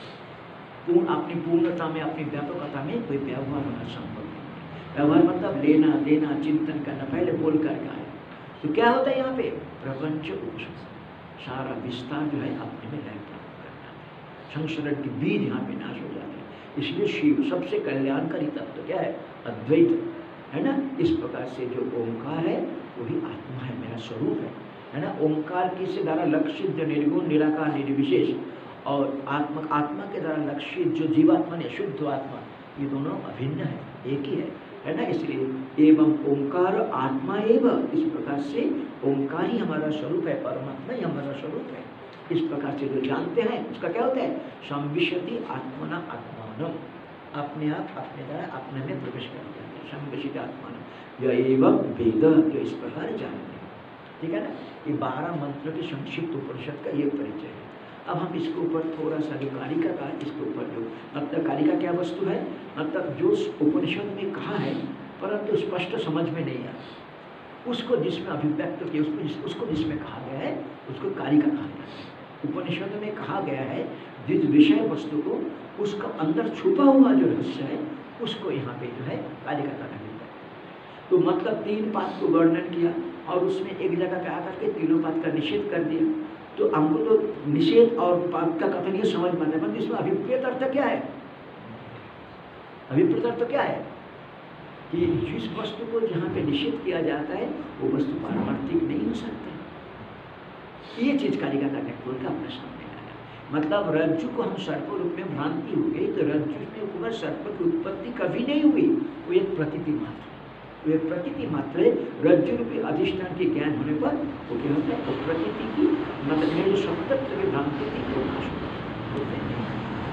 नहीं, अपनी पूर्णता में अपनी व्यापकता में कोई व्यवहार होना संभव नहीं। व्यवहार मतलब लेना देना चिंतन करना, पहले बोल करके आए। तो क्या होता है यहाँ पे, प्रपंच उपशम, सारा विस्तार जो है अपने में लय प्राप्त करना है, संसारण के बीज यहाँ पे नाश हो जाते हैं। इसलिए शिव सबसे कल्याणकारी तत्व क्या है, अद्वैत है ना। इस प्रकार से जो ओंकार है वही आत्मा है, मेरा स्वरूप है ना। ओंकार की से द्वारा लक्षित जो निर्गुण निराकार निर्विशेष और आत्मा के द्वारा लक्षित जो जीवात्मा ने शुद्ध आत्मा, ये दोनों अभिन्न है, एक ही है ना। इसलिए एवं ओंकार आत्मा एवं, इस प्रकार से ओंकार ही हमारा स्वरूप है, परमात्मा ही हमारा स्वरूप है। इस प्रकार से जो जानते हैं उसका क्या होता है, संविशति आत्मना आत्मानम, अपने आप अपने द्वारा अपने में प्रवेश कर जाते हैं, संविशति आत्मानम यह एवं वेद, जो इस प्रकार जानते हैं, ठीक है ना। ये 12 मंत्र के संक्षिप्त उपनिषद का ये परिचय है। अब हम इसके ऊपर थोड़ा सा जो कारिका का, इसके ऊपर जो मतलब कारिका क्या वस्तु है, मतलब जो उपनिषद में कहा है परंतु स्पष्ट समझ में नहीं आया, उसको जिसमें अभिव्यक्त किया, उसको जिसमें कहा गया है उसको कारिका कहा जाता है। उपनिषद में कहा गया है जिस विषय वस्तु को, उसका अंदर छुपा हुआ जो रहस्य है उसको यहाँ पे जो है कारिका कहा जाता है। तो मतलब 3 पाद को वर्णन किया और उसमें एक जगह पे आकर के तीनों पाद का निषेध कर दिया। तो हमको तो निषेध और पाद का कथन ये समझ में आता है, इसमें अभिप्रेत अर्थ क्या है, अभिप्रेत अर्थ क्या है कि जिस वस्तु को जहाँ पे निषेध किया जाता है वो वस्तु पारमार्थिक नहीं हो सकता। ये चीज कारिका का खोल का अपने सामने आया। मतलब रज्जु को हम सर्प रूप में भ्रांति हो गई, तो रज्जु में पूरा सर्प की उत्पत्ति कभी नहीं हुई, वो एक प्रतीति मात्र, वे प्रतीति मात्र रज्जु रूपी अधिष्ठान के ज्ञान होने पर वो क्या होता है, वो प्रतीति की मतलब जो सप्तत्व की भ्रांति थी वो नाश होते हैं।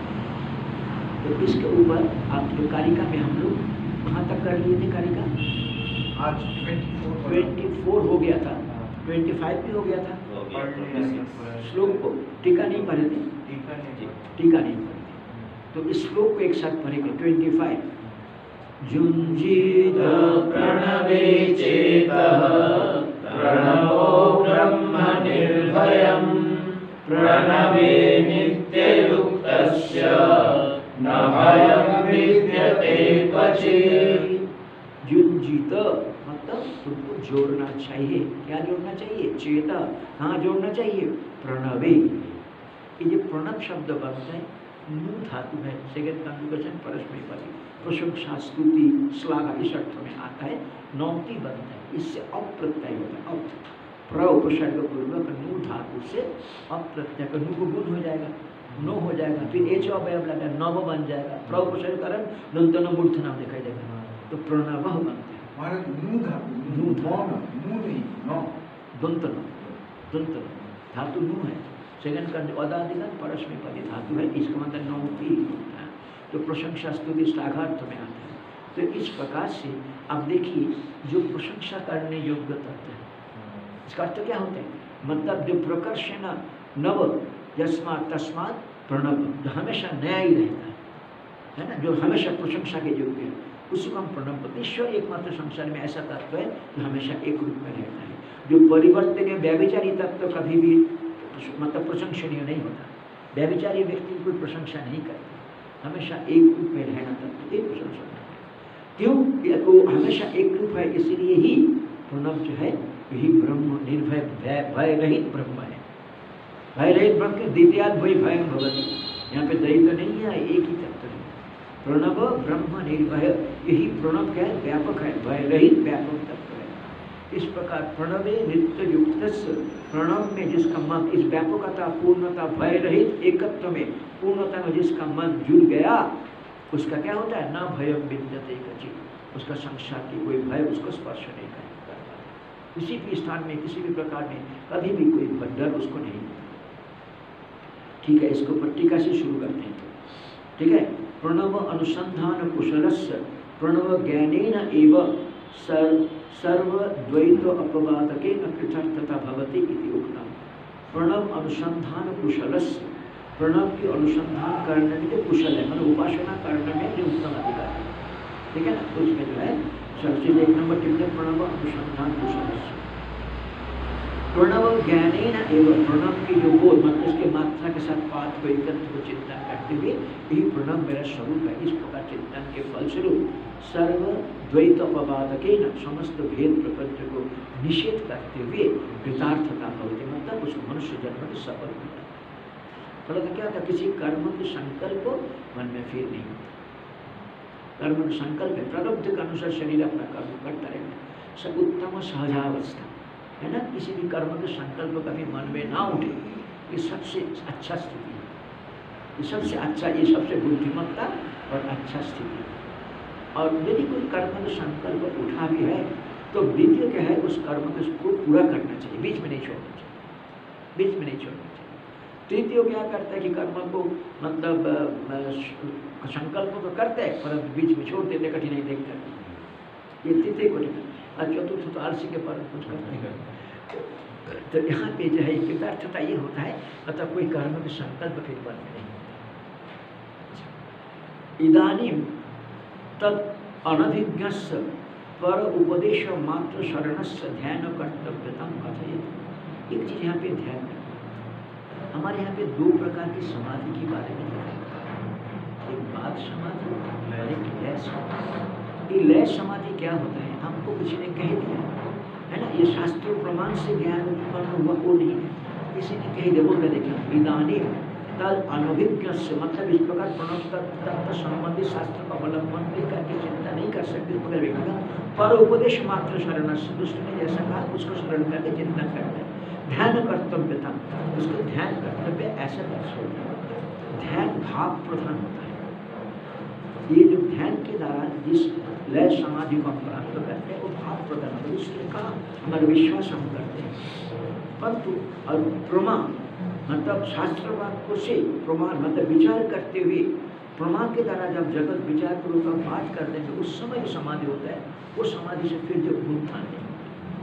तो इसके ऊपर आप जो कारिका में हम लोग कहाँ तक कर लिए थे, कारिका आज 24 हो गया था, 25 भी हो गया था। श्लोक को टीका नहीं पढ़े थे, टीका नहीं पढ़े थे, तो इस श्लोक को एक साथ पढ़ेंगे। 25 जुंजीत प्रणवे चेतः प्रणवो ब्रह्म निर्भयम् प्रणवे नित्ययुक्तस्य न भयं विद्यते क्वचित्। जुंजीत मतलब तुमको जोड़ना चाहिए। क्या जोड़ना चाहिए? चेता। कहाँ जोड़ना चाहिए? प्रणवे। ये जो प्रणव शब्द बनता है नू धातु है, सेकंड कॉन्जुगेशन परस्मैपदी, प्रशंसा स्तुति श्लाघा इस अर्थ में आता है, नौती बनता है, इससे अप्रत्यय होता है। प्र उपसर्ग पूर्वक नू धातु से अप्रत्यय का नू को गुण हो जाएगा, नो हो जाएगा, फिर एच अवयव लगा नव बन जाएगा, प्र उपसर्ग कारण दंतन मूर्ध नाम दिखाई देगा, तो प्रणव बनता है। दंतन धातु नू है, सेकंड का अदादिगत परस्मैपदी धातु है, इसका मतलब नौती होता है, तो प्रशंसा स्तुति श्लाघार्थ में आता है। तो इस प्रकार से आप देखिए जो प्रशंसा करने योग्य तत्व है, इसका अर्थ क्या होता है? मतलब जो प्रकर्षण नव यस्मात् तस्मात् प्रणव, जो हमेशा नया ही रहता है ना, जो हमेशा प्रशंसा के योग्य है, उसको हम प्रणव बोलते हैं। ईश्वर एकमात्र संसार में ऐसा तत्व है जो हमेशा एक रूप में रहता है, जो परिवर्तनीय व्यभिचारी तत्व कभी भी मतलब प्रशंसनीय नहीं होता। व्यभिचारी व्यक्ति की कोई प्रशंसा नहीं करता, हमेशा एक रूप में रहना तत्व एक प्रशंसा है। क्यों? वो हमेशा एक रूप है, इसीलिए ही प्रणव जो है यही ब्रह्म निर्भय भय रहित ब्रह्म है। भय रहित ब्रह्म के द्वितीयाद वही भयं भवति, यहाँ पे द्वैत नहीं है, एक ही तत्व है। प्रणव ब्रह्म निर्भय, यही प्रणव क्या है? व्यापक है, भय रहित व्यापक तत्व है। इस प्रकार प्रणवे नित्य युक्त, प्रणव में जिसका मन इस व्यापकता पूर्णता भय रहित एकत्व में पूर्णता में जिसका मन जुड़ गया, उसका क्या होता है? न भयं विद्यते क्वचित्, उसका संसार की कोई भय उसको स्पर्श नहीं करता। किसी भी स्थान में किसी भी प्रकार में कभी भी कोई डर उसको नहीं होता। ठीक है, इसको टीका से शुरू करते हैं। ठीक है, प्रणव अनुसंधान कुशलस्य प्रणव ज्ञानेन एव सर्वद्वैत अपवादकेन कृतार्थता भवति इति उक्तम्। प्रणव अनुसंधान कुशलस्य, प्रणव की अनुसंधान करने में जो कुशल है, मतलब उपासना करने में जो उत्तम अधिकारी है, ठीक है ना, तो उसमें जो है सबसे 1 नंबर टिप्पणी प्रणव अनुसंधान कुशलस्य। प्रणव ज्ञानेन एवं, प्रणव की जो बोध मतलब इसके मात्रा के साथ पाठ को एकत्र को चिंतन करते हुए यही प्रणव मेरा स्वरूप है, इस प्रकार चिंतन के फलस्वरूप सर्व द्वैत अपवादकेन, समस्त भेद प्रपंच को निषेध करते हुए कृतार्थता भवति, मतलब उसको मनुष्य जन्म में सफल हो जाता है। फल क्या होता? किसी कर्म के संकल्प मन में फिर नहीं होता। कर्म के संकल्प है, प्रारब्ध के अनुसार शरीर अपना कर्म करता रहेगा, सब उत्तम सहजावस्था है ना। किसी भी कर्म के संकल्प कभी मन में ना उठे, ये सबसे अच्छा स्थिति है, ये सबसे अच्छा, ये सबसे बुद्धिमत्ता और अच्छा स्थिति है। और यदि कोई कर्म का संकल्प उठा भी है तो द्वितीय क्या है, उस कर्म को पूरा करना चाहिए, बीच में नहीं छोड़ना चाहिए, बीच में नहीं छोड़ना चाहिए। तृतीय क्या करता है कि कर्म को मतलब संकल्प तो करते हैं परंतु बीच में छोड़ देते, कठिनाई देख करते, ये तृतीय कठिनाई। और चतुर्थ तो आलसी के पर कुछ करते हैं। तो यहाँ पे जो है कृतार्थता ये होता है, मतलब कोई कर्म के संकल्प फिर मन में नहीं होता। इदानीं तद अनभिज्ञस्य पर उपदेश मात्र शरणस्य ध्यान कर्तव्यतां कथयति। एक चीज यहाँ पे ध्यान रखना, हमारे यहाँ पे 2 प्रकार की समाधि के बारे में लिखा है, एक बात समाधि और एक लय समाधि। ये लय समाधि क्या होता है, हमको किसी ने कह दिया है ना, ये शास्त्र प्रमाण से ज्ञान उत्पन्न हुआ वो नहीं है, किसी ने कह दिया, बोल देखिए इदानीं तद अनभिज्ञ से, मतलब इस प्रकार प्रणव तत्व संबंधित शास्त्र का अवलंबन नहीं करके चिंता नहीं कर सकते, इस प्रकार व्यक्ति का पर उपदेश मात्र शरण से, दुष्ट ने जैसा कहा उसको शरण करके चिंतन करते हैं। ध्यान कर्तव्यता, उसको ध्यान कर्तव्य ऐसा दर्शाता है, ध्यान भाव प्रधान होता है। ये जो ध्यान के द्वारा जिस लय समाधि को हम प्राप्त करते हैं वो भाव प्रधान होता है, उसके कहा हमारा विश्वास हम करते हैं। परंतु और प्रमाण मतलब शास्त्र वाक्यों से प्रमाण मतलब विचार करते हुए प्रमाण के द्वारा जब जगत विचार पूर्वक का पाठ करते हैं, उस समय जो समाधि होता है वो समाधि से फिर जो उत्थान नहीं होता,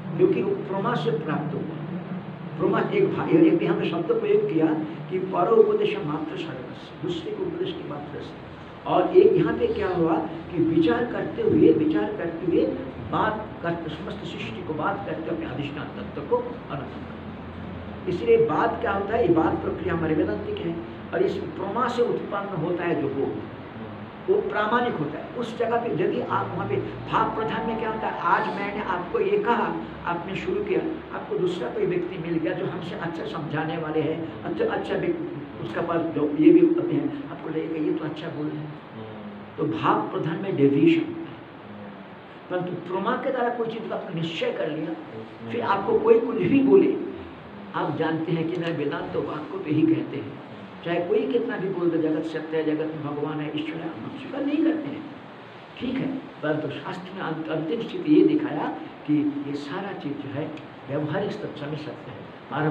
क्योंकि वो प्रमा से प्राप्त हुआ। प्रमा एक यहाँ पे शब्द प्रयोग किया कि पर उपदेश मात्र सर्वस्व, दूसरे को उपदेश की मात्र से। और एक यहाँ पे क्या हुआ कि विचार करते हुए बात करते, समस्त सृष्टि को बात करते अपने अधिष्ठान तत्व को अनंत। इसलिए बात क्या होता है, ये बात प्रक्रिया हमारे वेदांतिक है, और इस प्रमा से उत्पन्न होता है जो वो प्रामाणिक होता है। उस जगह पे यदि आप वहाँ पे भाव प्रधान में क्या होता है, आज मैंने आपको ये कहा, आपने शुरू किया, आपको दूसरा कोई व्यक्ति मिल गया जो हमसे अच्छा समझाने वाले हैं, अच्छा उसका पास जो ये भी होते हैं, आपको लगेगा ये तो अच्छा बोल रहे हैं। तो भाव प्रधान में डेविएशन होता है। परंतु प्रमा के द्वारा कोई चीज़ का आपने निश्चय कर लिया, फिर आपको कोई कुछ भी बोले, आप जानते हैं कि नहीं वेदांत तो आपको तो यही कहते हैं, चाहे कोई कितना भी बोल दे जगत सत्य है, जगत में भगवान है, ईश्वर है, हम स्वीकार नहीं करते हैं, ठीक है। परंतु शास्त्र में अंतिम स्थिति ये दिखाया कि ये सारा चीज जो है व्यवहारिक सत्य में सत्य है।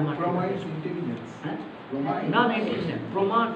नॉन इंटेलिजेंट प्रमाण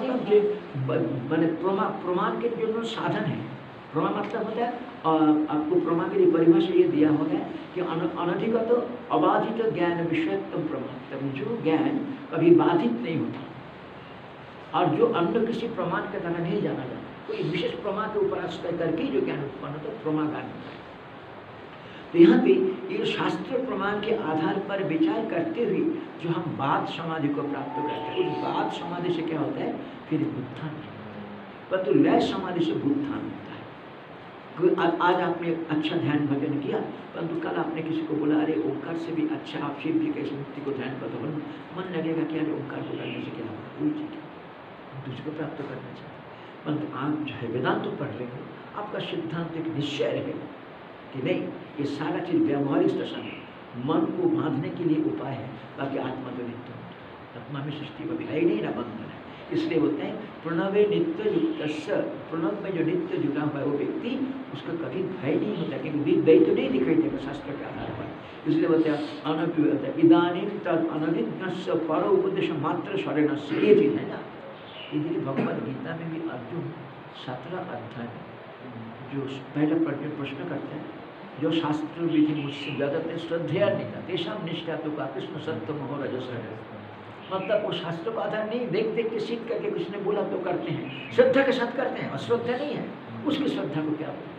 मतलब मैंने प्रमाण के जो साधन है, प्रमा मतलब होता है, आपको प्रमा के लिए परिभाषा ये दिया होगा कि अनधिगत अबाधित ज्ञान विषयत्व प्रमाण, जो ज्ञान कभी बाधित नहीं होता और जो अन्य किसी प्रमाण के द्वारा नहीं जाना जाता, कोई विशेष प्रमाण के ऊपर आश्रय करके जो ज्ञान उत्पन्न होता है प्रमा ज्ञान होता है। तो यहाँ पे ये शास्त्र प्रमाण के आधार पर विचार करते हुए जो हम बाद समाधि को प्राप्त करते हैं, उस बाद समाधि से क्या होता है, फिर बुद्धान, परंतु लय समाधि से बुद्धान होता है। आज आपने अच्छा ध्यान भजन किया, परंतु कल आपने किसी को बोला अरे ओंकार से भी अच्छा आप शिव जी के मुक्ति को ध्यान कर दो, मन लगेगा कि अरे ओंकार को करने से क्या होगा, कोई चीज तुझको प्राप्त करना चाहिए। परंतु आप जो है वेदांत तो पढ़ लेंगे, आपका सिद्धांत एक निश्चय रहेगा कि नहीं, ये सारा चीज व्यवहारिक दशा है, मन को बांधने के लिए उपाय है, बाकी आत्मा तो नित्य होता है, आत्मा में सृष्टि को है ही नहीं ना बंधन है। इसलिए बोलते हैं प्रणवे नित्य युक्त, प्रणव में जो नित्य जुड़ा हुआ है वो व्यक्ति, उसका कभी भय नहीं होता, क्योंकि भय तो नहीं दिखाई देगा शास्त्र के आधार पर। इसलिए बोलते हैं इदानीम तद अनभिज्ञस्य पर उपदेश मात्र शरणस्य, ये चीज है ना। इसलिए भगवद गीता में भी अर्जुन 17 अध्याय जो पहले प्रश्न करते हैं, जो शास्त्र विधि मुझसे जगत श्रद्धेय निष्ठा तेषाम निष्ठा तो का कृष्ण सत्य मोह रजस है, मतलब वो शास्त्र को आधार नहीं देख के सीख करके किसी ने बोला तो करते हैं, श्रद्धा के साथ करते हैं, अश्रद्धा नहीं है, उसकी श्रद्धा को क्या बोलते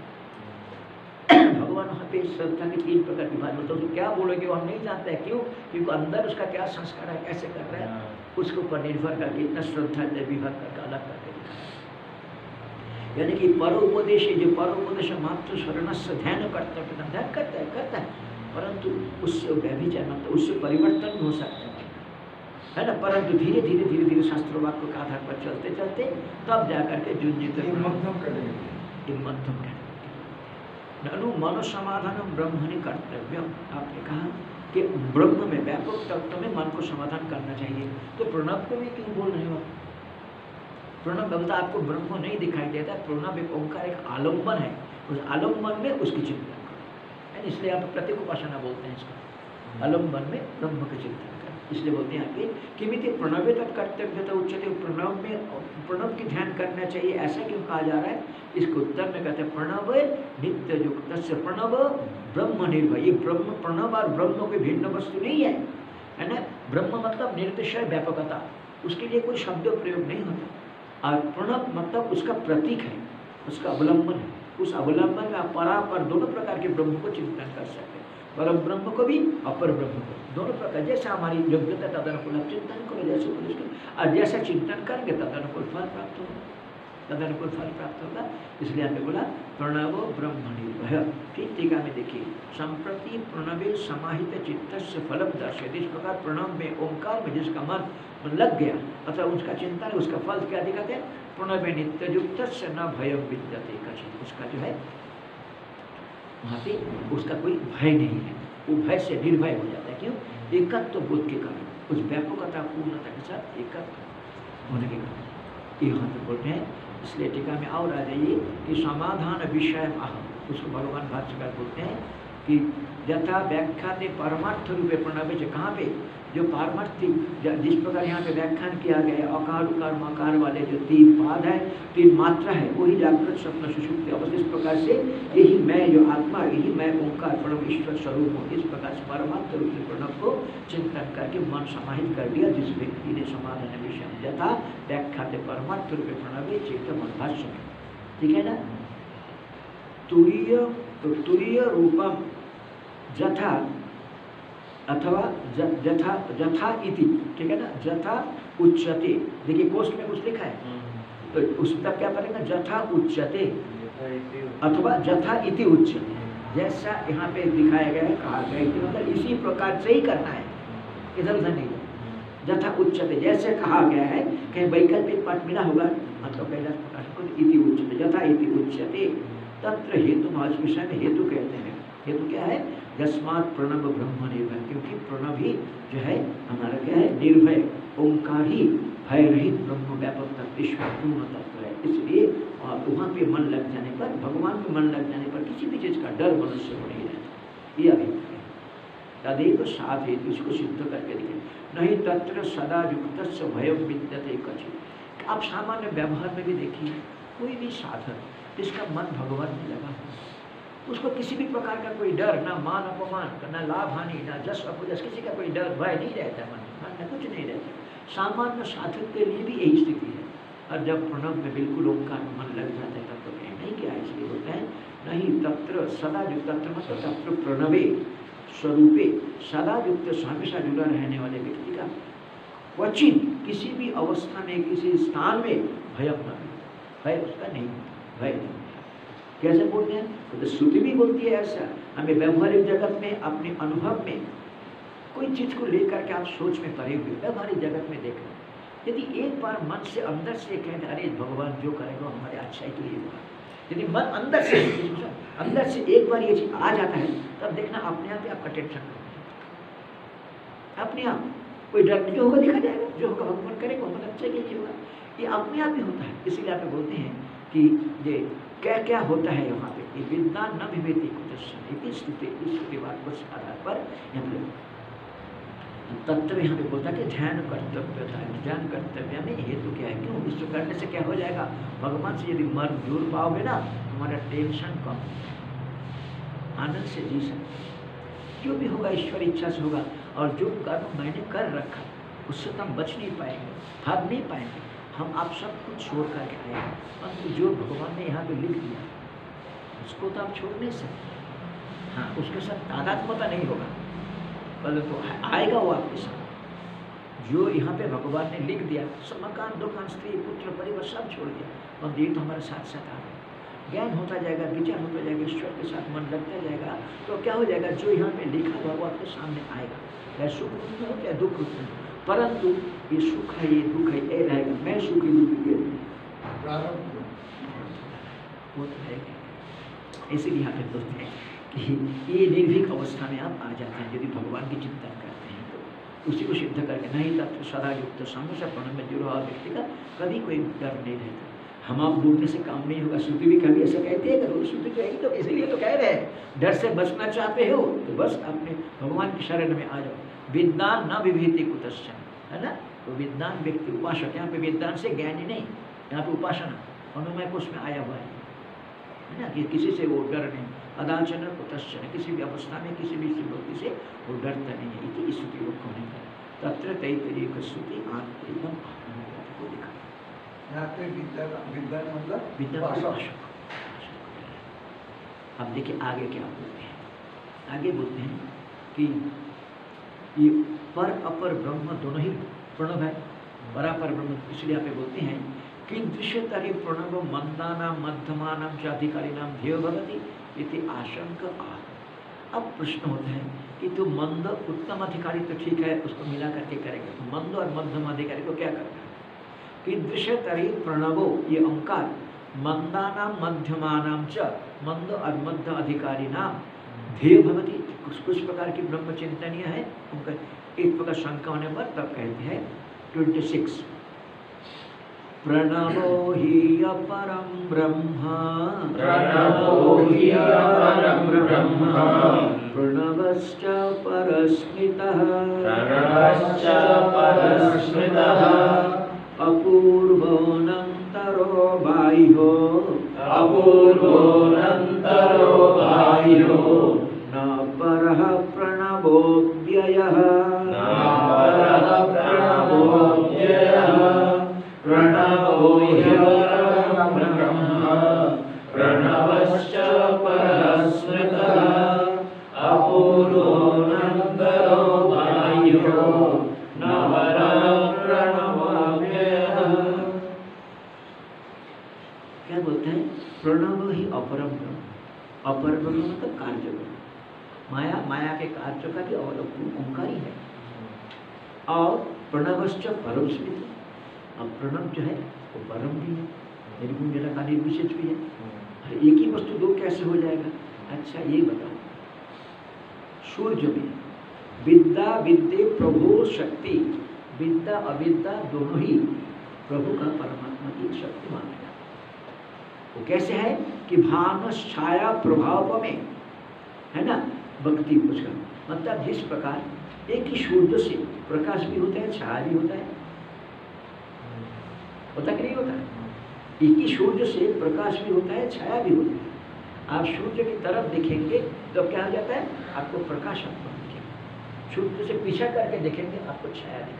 भगवान वहाँ पे श्रद्धा के 3 प्रकार की बात बोलते हैं, क्या बोलोगे वो हम नहीं जानते हैं, क्यों, क्योंकि अंदर उसका क्या संस्कार है, कैसे कर रहा है, उसके ऊपर निर्भर करके इतना श्रद्धा विभाग करके अलग करके दिखाया। यानी कि पर उपदेश, जो पर उपदेश मात्र शरण से ध्यान करता है, परंतु उससे व्यभिचार मतलब उससे परिवर्तन हो सकता है ना, परंतु धीरे धीरे शास्त्र वाक्य के आधार पर चलते चलते तब जाकर के जुंजित मध्यम करेंगे। ननु मन समाधान ब्रह्मणि कर्तव्य, आपने कहा कि ब्रह्म में व्यापक तत्व में मन को समाधान करना चाहिए, तो प्रणव को भी क्यों बोल रहे हो? प्रणव बलता आपको ब्रह्म नहीं दिखाई देता, प्रणव एक ओंकार एक आलम्बन है, उस आलम्बन में उसकी चिंतन करो, इसलिए आप प्रत्येक उपासना बोलते हैं इसका, आलम्बन में ब्रह्म का चिंतन करें। इसलिए बोलते हैं आपके किमिति प्रणवे तत्कर्तव्यता उच्चते, प्रणव में प्रणव की ध्यान करना चाहिए, ऐसा क्यों कहा जा रहा है? इसको उत्तर में कहते हैं प्रणव नित्य युक्त, प्रणव ब्रह्म निर्भय, ये ब्रह्म प्रणव और ब्रह्म कोई भिन्न वस्तु नहीं है ना। ब्रह्म मतलब निर्दिशय व्यापकता, उसके लिए कोई शब्द प्रयोग नहीं होता, और प्रणव मतलब उसका प्रतीक है, उसका अवलंबन है, उस अवलंबन में परापर दोनों प्रकार के ब्रह्म को चिंतन कर सकते हैं, परम ब्रह्म को भी अपर ब्रह्म को, दोनों प्रकार, जैसा हमारी योग्यता तदनुकूल आप चिंतन करो, जैसे और जैसा चिंतन करेंगे तदनुकूल फल प्राप्त होगा, तदनुकूल फल प्राप्त होगा। इसलिए आपने बोला प्रणव ब्रह्म निर्भय। ठीक टीका में देखिए, संप्रति प्रणवे समाहित चित्त से फलम दर्शयति, इस प्रकार प्रणव में ओंकार में जिसका मन लग गया अथवा उसका चिंतन, उसका फल क्या दिखाते हैं? प्रणवे नित्य युक्त से न भयम विद्यते कचित्, उसका जो है वहाँ पे उसका कोई भय नहीं है, वो भय से निर्भय हो जाता है। क्यों? एकत्व बोध के कारण, उस व्यापकता पूर्णता के साथ एकत्व होने के कारण। ये यहाँ पे बोलते हैं, इसलिए टीका में और आ जाइए कि समाधान विषय आह, उसको भगवान भाष्यकार बोलते हैं कि यथा व्याख्याते परमार्थ रूपे प्रणव से कहाँ पे जो पारमार्थिक जिस प्रकार यहाँ पे व्याख्यान किया गया है अकार उकार मकार वाले जो 3 पाद है 3 मात्रा है वही जागृत स्वप्न सुषुप्ति अवस्था। इस प्रकार से यही मैं जो आत्मा यही मैं ओंकार प्रणव ईश्वर स्वरूप हूँ। इस प्रकार से परमार्थ रूप से प्रणव को चिंतन करके मन समाहित कर दिया जिस व्यक्ति ने समाधान विषय यथा व्याख्याते परमार्थ रूपे प्रणव चेत मध्भाष्य में। ठीक है ना। तुरीय रूपम जथा अथवा जथा जथा इति। ठीक है ना। जथा उच्यते देखिए कोष्ठ में कुछ लिखा है तो उसका क्या पड़ेगा जथा उच्यते अथवा जथा इति उच्यते। जैसा यहाँ पे दिखाया गया है कहा गया है कि मतलब इसी प्रकार से ही करना है इधर उधर नहीं। जथा उच्यते जैसे कहा गया है कहीं वैकल्पिक पाठ मिला होगा मतलब कैलाश प्रकाश को इति उच्यते जथा इति उच्यते। तत्र हेतु आज विषय में हेतु कहते हैं। हेतु क्या है यस्मात् प्रणव ब्रह्म निर्भय क्योंकि प्रणव ही जो है हमारा क्या है निर्भय ओंकार ही भय रहित ब्रह्म व्यापक तत्व ईश्वर पूर्ण तत्व है। इसलिए और वहाँ पे मन लग जाने पर भगवान में मन लग जाने पर किसी भी चीज़ का डर मनुष्य को नहीं रहता। ये अभिप्राय तदेव साध हेतु इसको सिद्ध करके दिखे नहीं तत्र सदा युक्त भय विद्यते कचित। आप सामान्य व्यवहार में भी देखिए कोई भी साधक जिसका मन भगवान में लगा हो उसको किसी भी प्रकार का कोई डर ना मान अपमान ना लाभ हानि ना जस अपजस किसी का कोई डर भय नहीं रहता मन में कुछ नहीं रहता। सामान्य साधक के लिए भी यही स्थिति है। और जब प्रणव में बिल्कुल ओंकार में मन लग जाता है तब तो कहीं नहीं क्या इसलिए होता है नहीं तत्र सदा युक्त तत्र मतलब तत्र प्रणवे स्वरूपे सदा युक्त हमेशा जुड़ा रहने वाले व्यक्ति का क्वचित किसी भी अवस्था में किसी स्थान में भय उसका नहीं भय नहीं। कैसे बोलते हैं तो श्रुति भी बोलती है ऐसा। हमें व्यवहारिक जगत में अपने अनुभव में कोई चीज को लेकर के आप सोच में पड़े हुए व्यवहारिक जगत में देख रहे यदि एक बार मन से अंदर से कहें अरे भगवान जो करेगा हमारे अच्छाई के लिए होगा। यदि मन अंदर से एक बार ये चीज आ जाता है तब देखना अपने आप ही आपका टेंशन अपने आप कोई डर जो होगा देखा जाएगा जो होगा भगवान करेगा हमारे अच्छे के लिए होगा। ये अपने आप ही होता है। इसीलिए आप बोलते हैं कि ये क्या क्या होता है यहाँ पे ये विद्वान न विवेती कुछ स्तुति बात कुछ आधार पर यहाँ तत्व यहाँ पे बोलता है कि ध्यान कर्तव्य था। ध्यान कर्तव्य में हेतु क्या है क्यों इसको करने से क्या हो जाएगा भगवान से यदि मन जुड़ पाओगे ना तुम्हारा टेंशन कम आनंद से जी सकते जो भी होगा ईश्वर इच्छा से होगा। और जो कर्म मैंने कर रखा उससे तो हम बच नहीं पाएंगे भाग नहीं पाएंगे। हम आप सब कुछ छोड़ करके आएंगे परंतु जो भगवान ने यहाँ पे लिख दिया उसको तो आप छोड़ नहीं सकते। हाँ उसके साथ तादात्म्यता नहीं होगा कल तो आएगा वो आपके साथ। जो यहाँ पे भगवान ने लिख दिया सब मकान दुकान स्त्री पुत्र परिवार सब छोड़ दिया और ये तो हमारे साथ साथ आ गया। ज्ञान होता जाएगा विचार होता जाएगा ईश्वर के साथ मन लगता जाएगा तो क्या हो जाएगा जो यहाँ पे लिखा हुआ वो आपके सामने आएगा चाहे सुख रूप में हो चाहे दुख रूप में। परंतु ये सुख है ये दुख है ये रहेगा मैं सुखी दुखी वो तो रहेगा। इसीलिए यहाँ पे बोलते हैं कि ये निर्भीक अवस्था में आप आ जाते हैं यदि भगवान की चिंतन करते हैं तो उसी को सिद्ध करके नहीं तत्व सदा युक्त संग से प्रणव में जुड़ा हुआ व्यक्ति का कभी कोई डर नहीं रहता। हम आप बोलने से काम नहीं होगा। श्रुति भी कभी ऐसा कहती है करो श्रुति कहेगी तो इसलिए तो कह रहे हैं डर से बचना चाहते हो तो बस अपने भगवान की शरण में आ जाओ। विद्वान न विभीति कुतश्चन है ना। तो विद्वान व्यक्ति उपासक यहाँ पे विद्वान से ज्ञानी नहीं यहाँ पे उपासना अनुमय को उसमें आया हुआ है ना कि किसी से वो डर नहीं। अदाचन कुतश्चन किसी भी अवस्था में किसी भी व्यक्ति से वो डरता नहीं है। इति श्रुति को होने का तत्र तैतरीय श्रुति आत्म को दिखा यहाँ पे विद्वान मतलब उपासक। अब देखिए आगे क्या बोलते हैं। आगे बोलते हैं कि ये पर अपर ब्रह्म दोनों ही प्रणव है। परापर ब्रह्म इसलिए यहाँ पे बोलते हैं कि दृश्य तरी प्रणव मंदानाम मध्यमानाम च अधिकारिणाम ध्येय भवति इति आशंका आह। अब प्रश्न होता है कि तो मंद उत्तम अधिकारी तो ठीक है उसको मिला करके करेंगे तो मंद और मध्यम अधिकारी को क्या करना है कि दृश्य तरी प्रणवो ये ओंकार मंदानाम मध्यमानाम च मंद और मध्य अधिकारी नाम ध्येय भवति कुछ प्रकार की ब्रह्म चिंतनीय है उनका एक प्रकार शंका होने पर तब कहते हैं 26 प्रणवो हि अपरं ब्रह्म प्रणवो हि अपरं ब्रह्म प्रणवश्च परस्मितः प्रणवश्च परस्मितः अपूर्वोऽनन्तरो बाह्यो अपूर्वोऽनन्तरो बाह्यो न परः प्रणवोऽव्ययः नापरः प्रणवोऽव्ययः प्रणवो ह्यपरं ब्रह्म प्रणवश्च परस्मितः अपूर्वोऽनन्तरो बाह्यो न परः प्रणवोऽव्ययः। क्या बोलते हैं? प्रणव ही अपरम ब्रह्म। अपर ब्रह्म मतलब कार्य ब्रह्म। माया, माया के कार्य का भी अवलोकन ओंकार ही है। और प्रणवश्च परम स्मृति। अब प्रणव जो है वो परम भी है, निर्गुण निराकार निर्विशेष भी है। और एक ही वस्तु दो कैसे हो जाएगा? अच्छा ये बताओ, सूर्य में विद्या विद्ये प्रभु शक्ति, विद्या अविद्या दोनों ही प्रभु का परमात्मा की शक्ति माना जाता है। वो कैसे है कि भानस छाया प्रभाव में है ना, भक्ति पुष्कर मतलब जिस प्रकार एक ही सूर्य से प्रकाश भी होता है, छाया भी होता है, होता कि नहीं होता है? एक ही सूर्य से प्रकाश भी होता है, छाया भी होती है। आप सूर्य की तरफ देखेंगे तो क्या हो जाता है? आपको प्रकाश आपको दिखेगा। सूर्य से पीछा करके देखेंगे आपको छाया दिखेगा।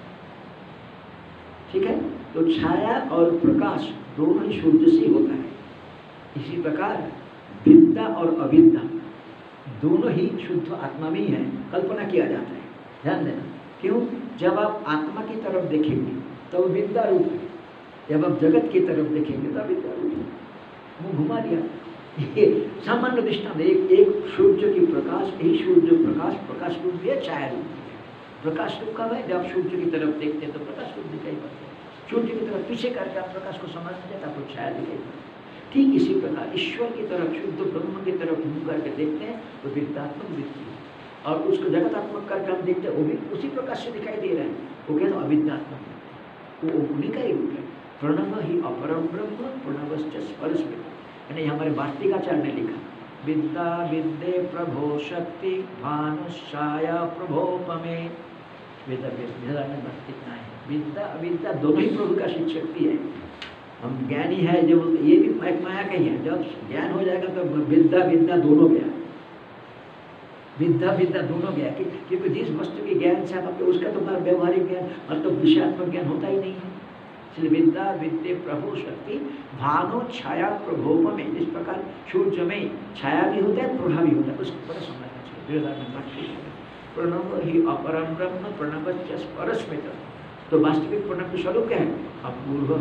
ठीक है, तो छाया और प्रकाश दोनों ही सूर्य से होता है। इसी प्रकार विद्या और अविद्या दोनों ही शुद्ध आत्मा में ही है, कल्पना किया जाता है। ध्यान देना, क्यों? जब आप आत्मा की तरफ देखेंगे तो विद्या रूप है, जब आप जगत की तरफ देखेंगे तो विद्या रूप है। मुँह घुमा दिया। ये सामान्य दृष्टांत, एक सूर्य की प्रकाश, यही सूर्य प्रकाश प्रकाश रूप भी है, छाया रूप भी है। प्रकाश रूप का है, जब सूर्य की तरफ देखते हैं तो प्रकाश रूप दिखाई पड़ता है। सूर्य की तरफ पीछे करके आप प्रकाश को समझते हैं तो आपको छाया दिखाई पड़ता है। ठीक इसी प्रकार ईश्वर की तरफ, शुद्ध ब्रह्म की तरफ मुँह करके देखते हैं तो विद्यात्मक दिखती है, और उसको जगतात्मक करके हम देखते हैं वो भी उसी प्रकाश से दिखाई दे रहे हैं। वो कहते हैं अविद्यात्मक, वो उन्हीं का ही रूप है। प्रणव ही अपरम ब्रह्म प्रणवश्च परस्मितः। यानी हमारे वार्तिकाचार्य ने लिखा, विद्या विद्ये प्रभो शक्ति भानुषाया प्रभोपमे। वेदा में बस कितना है, विद्या अविद्या दोनों ही प्रभु का शक्ति है। हम ज्ञानी है जो ये भी एक माया का ही है। जब ज्ञान हो जाएगा तो विद्या विद्या दोनों गया, विद्या विद्या दोनों गया। क्योंकि जिस वस्तु के ज्ञान से आप उसका तो व्यवहारिक ज्ञान मतलब विषयात्मक ज्ञान होता ही नहीं है। इसलिए विद्या विद्ये प्रभु शक्ति भानु छाया प्रभोप में, जिस प्रकार सूर्य में छाया भी होता है प्रभा भी होता है, उसको बड़ा समझना चाहिए। प्रणव ही अपरम ब्रह्म प्रणवश्च परस्मितः। तो वास्तविक प्रणव के स्वरूप क्या है? अपूर्व।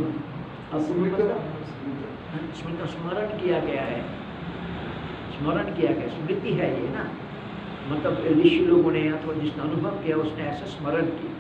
स्मरण किया गया है, स्मरण किया गया, स्मृति है ये ना, मतलब ऋषि लोगों ने अथवा जिसने अनुभव किया उसने ऐसा स्मरण किया।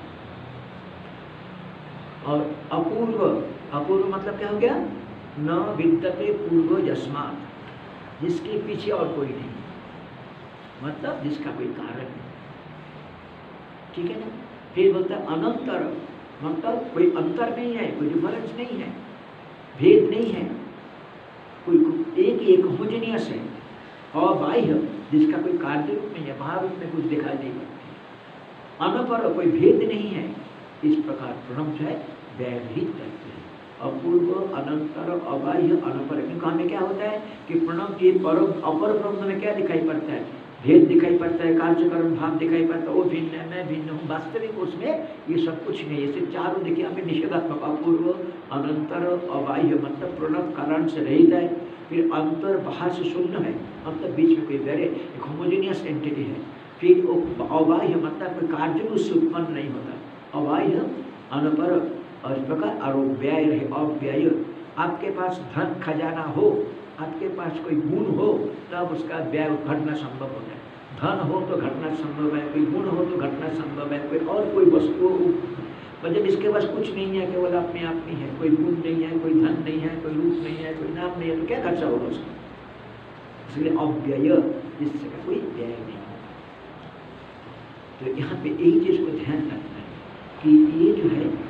और अपूर्व, अपूर्व मतलब क्या हो गया? न विद्यते पूर्व यस्मात्, जिसके पीछे और कोई नहीं, मतलब जिसका कोई कारण नहीं। ठीक है ना? फिर बोलता है अनंतर, मतलब कोई अंतर नहीं है, कोई डिफरेंस नहीं है, भेद नहीं है, कोई एक होमोजेनियस है। और बाह्य, जिसका कोई कार्य रूप नहीं है, भाव रूप में कुछ दिखाई नहीं पड़ता। अनपर, कोई भेद नहीं है। इस प्रकार प्रणव जो है व्यवहित करते हैं, अपूर्व अनंतर अबाह्य अनपर। क्योंकि हमें क्या होता है कि प्रणव के परम अपर ब्रह्म में क्या दिखाई पड़ता है? भेद दिखाई पड़ता है, कार्यकरण भाव दिखाई पड़ता है, वो भिन्न है मैं भिन्न हूँ। वास्तविक उसमें ये सब कुछ नहीं है। सिर्फ चारों देखिए हमें निषेधात्मक, अपूर्व अनंतर अबाह्य मतलब प्रणव कारण से रहित है, फिर अंतर बाहर से शून्य है, मतलब बीच में कोई वेरे एक होमोजेनियस एंटिटी है। फिर अबाह्य मतलब कोई कार्य उससे उत्पन्न नहीं होता, अबाह्य अनपर। और इस प्रकार अव्यय रहे, अव्यय। आपके पास धन खजाना हो, आपके पास कोई गुण हो तब उसका व्यय घटना संभव होता है। धन हो तो घटना संभव है, कोई गुण हो तो घटना संभव है, कोई और कोई वस्तु हो। पर जब इसके पास कुछ नहीं है, केवल अपने आप में है, कोई गुण नहीं है, कोई धन नहीं है, कोई रूप नहीं है, कोई नाम नहीं है, तो क्या खर्चा होगा उसका? इसलिए अव्यय, जिससे कोई व्यय नहीं। तो यहाँ पे यही चीज को ध्यान रखना है कि ये जो है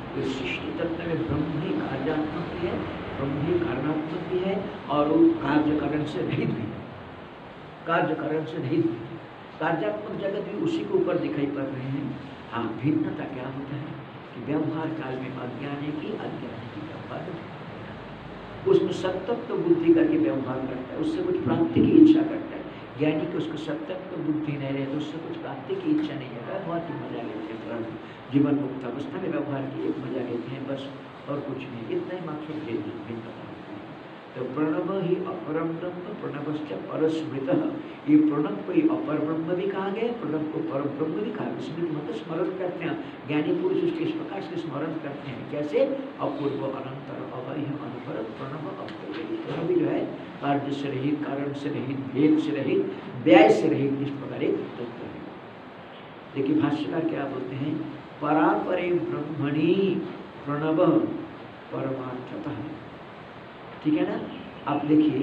तो सृष्टि तत्व में ब्रह्म ही कार्यात्मक भी है, ब्रह्म ही कारणात्मक भी है, और वो कार्यकरण से रहित भी है, कार्यकरण से रहित भी है। कार्यात्मक जगत भी उसी के ऊपर दिखाई पड़ रहे हैं। हाँ, भिन्नता क्या होता है कि व्यवहार काल में अज्ञानी की व्यवहार, उसमें सत्तत्व बुद्धि करके व्यवहार करता है, उससे कुछ प्राप्ति की इच्छा करता है। ज्ञानी को उसको सत्तत्व बुद्धि नहीं रहे तो उससे कुछ प्राप्ति की इच्छा नहीं है, बहुत ही मजा लेते हैं, जीवन मुक्त अवस्था में व्यवहार की एक मजा लेते हैं बस, और कुछ नहीं। इतना ही मात्र भिन्नता होती है। तो प्रणव ही अपरम ब्रह्म, प्रणवश्च परस्मृतः। ये प्रणव को ही अपर ब्रह्म भी कहा गया, प्रणव को पर ब्रह्म भी कहा। स्मृति मतलब स्मरण करते हैं, ज्ञानी पुरुष उसके इस प्रकार से स्मरण करते हैं। कैसे? अपूर्व अनंतर अवय अनपर प्रणव अपूर्व। प्रणव जो है कार्य से रहित, कारण से रहित, भेद से रहित, व्यय से रहित, इस प्रकार एक तत्व है। देखिए भाष्यकार क्या बोलते हैं, परापरे ब्रह्मणि प्रणव परमार्थतः। ठीक है ना? आप देखिए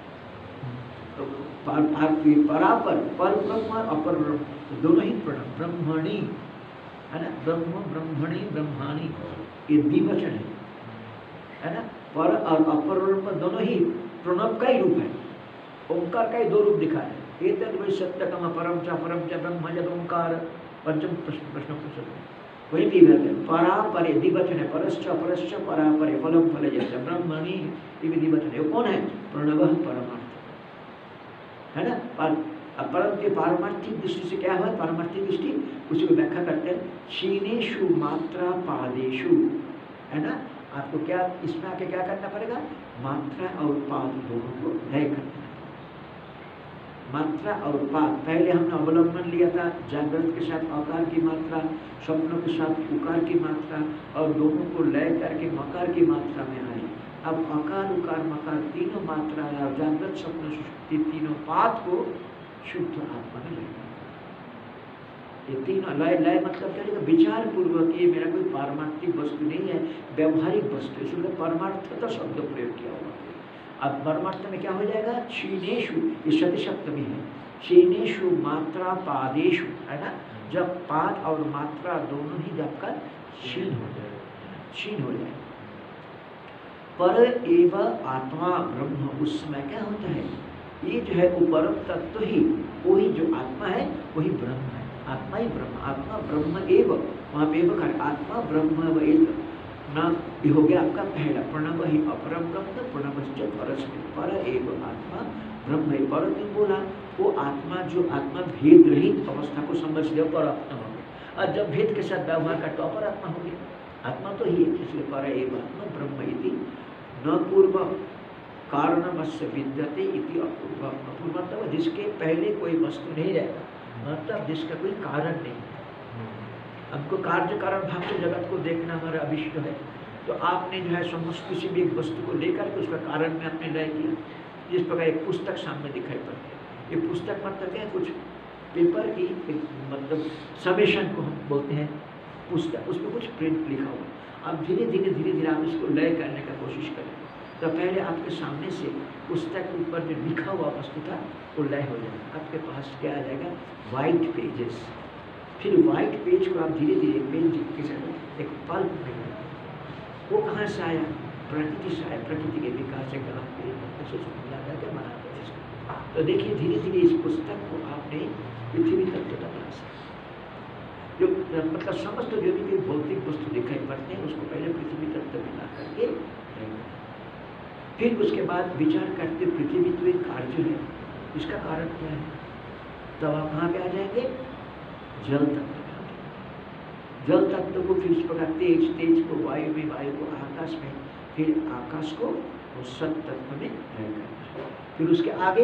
परापर, पर ब्रह्म और अपर ब्रह्म दोनों ही प्रणव, ब्रह्मणि है ना, ब्रह्म ब्रह्मणि ब्रह्माणि, ये द्विवचन है ना। पर और अपर ब्रह्म दोनों ही प्रणव का ही रूप है, ओंकार का ही दो रूप दिखा है। एतद् वै सत्यकम परम च ब्रह्म जब ओंकार, पंचम प्रश्न वही भी है। परापरे द्विवचन है, परश्च अपरश्च परापरे फलम फल जैसे ब्रह्मणि, ये भी द्विवचन है। कौन है? प्रणव परमार्थ है ना। परम के पारमार्थिक दृष्टि से क्या हुआ? पारमार्थिक दृष्टि उसको व्याख्या करते हैं क्षीणेषु मात्रा पादेषु, है ना। आपको क्या इसमें आके क्या करना पड़ेगा? मात्रा और पाद दोनों को लय करना। मात्रा और पाद, पहले हमने अवलंबन लिया था जागृत के साथ आकार की मात्रा, स्वप्नों के साथ उकार की मात्रा, और दोनों को लय करके मकार की मात्रा में आए। अब आकार उकार मकार तीनों मात्रा और जागृत स्वप्न सुषुप्ति तीनों पाद को शुद्ध आत्मा में लेना। ये तीनों लय, लय मतलब क्या? विचार पूर्वक ये मेरा कोई पारमार्थिक वस्तु नहीं है, व्यवहारिक वस्तु, इसलिए परमार्थता शब्द प्रयोग किया हुआ। अब परमार्थ में क्या हो जाएगा? क्षीणेषु, ये सति सप्तमी है, क्षीणेषु मात्रा पादेषु, है ना। जब पाद और मात्रा दोनों ही जब का क्षीण हो जाए, क्षीण हो जाए। पर एव आत्मा ब्रह्म, उस समय क्या होता है? ये जो है उपरम तत्व ही, वही जो आत्मा है वही ब्रह्म है, आत्मा ही ब्रह्म, आत्मा ब्रह्म एव, वहाँ पे एव कर आत्मा ब्रह्म वेद ना, ये हो गया आपका पहला। प्रणव ही अपरम ब्रह्म, प्रणवश्च परस्मै, पर एव आत्मा ब्रह्म है। पर क्यों बोला? वो आत्मा जो आत्मा भेद रहित अवस्था को समझ लिया पर आत्मा हो गया, और जब भेद के साथ व्यवहार करता पर आत्मा हो गया। आत्मा तो ही है, इसलिए पर एव आत्मा ब्रह्म इति न पूर्व कारणमस्य विद्यते इति अपूर्व। अपूर्व मतलब जिसके पहले कोई वस्तु नहीं रहता, मतलब जिसका कोई कारण नहीं है। हमको कार्य कारण भाव से जगत को देखना हमारा अभिष्ट है, तो आपने जो है समस्त किसी भी एक वस्तु को लेकर के उसका कारण में आपने लय किया। जिस प्रकार एक पुस्तक सामने दिखाई पड़ती है, ये पुस्तक मतलब क्या है? कुछ पेपर की एक मतलब समेशन को हम बोलते हैं पुस्तक, उसमें कुछ प्रिंट लिखा हुआ। अब धीरे धीरे आप इसको लय करने का कोशिश करें, तो पहले आपके सामने से पुस्तक के ऊपर जो लिखा हुआ वस्तु था वो लय हो जाएगा। आपके पास क्या आ जाएगा? White pages. फिर वाइट पेज को आप धीरे धीरे पेन के साथ एक पल्प में, वो कहाँ से आया? प्रकृति से आया। प्रकृति के विकास से कला मिला करके बनाते हैं इसको। तो देखिए धीरे धीरे इस पुस्तक को आपने पृथ्वी तत्व तक ला सकते। जो मतलब समस्त जो भी भौतिक वस्तु दिखाई पड़ते हैं उसको पहले पृथ्वी तत्व मिला करके, फिर उसके बाद विचार करते पृथ्वी तो एक कार्य है, इसका कारण क्या है? तब आप कहाँ पे आ जाएंगे? जल तत्व में। जल तत्व को फिर इस प्रकार तेज, तेज को वायु में, वायु को आकाश में, फिर आकाश को सत तत्व में रहकर, फिर उसके आगे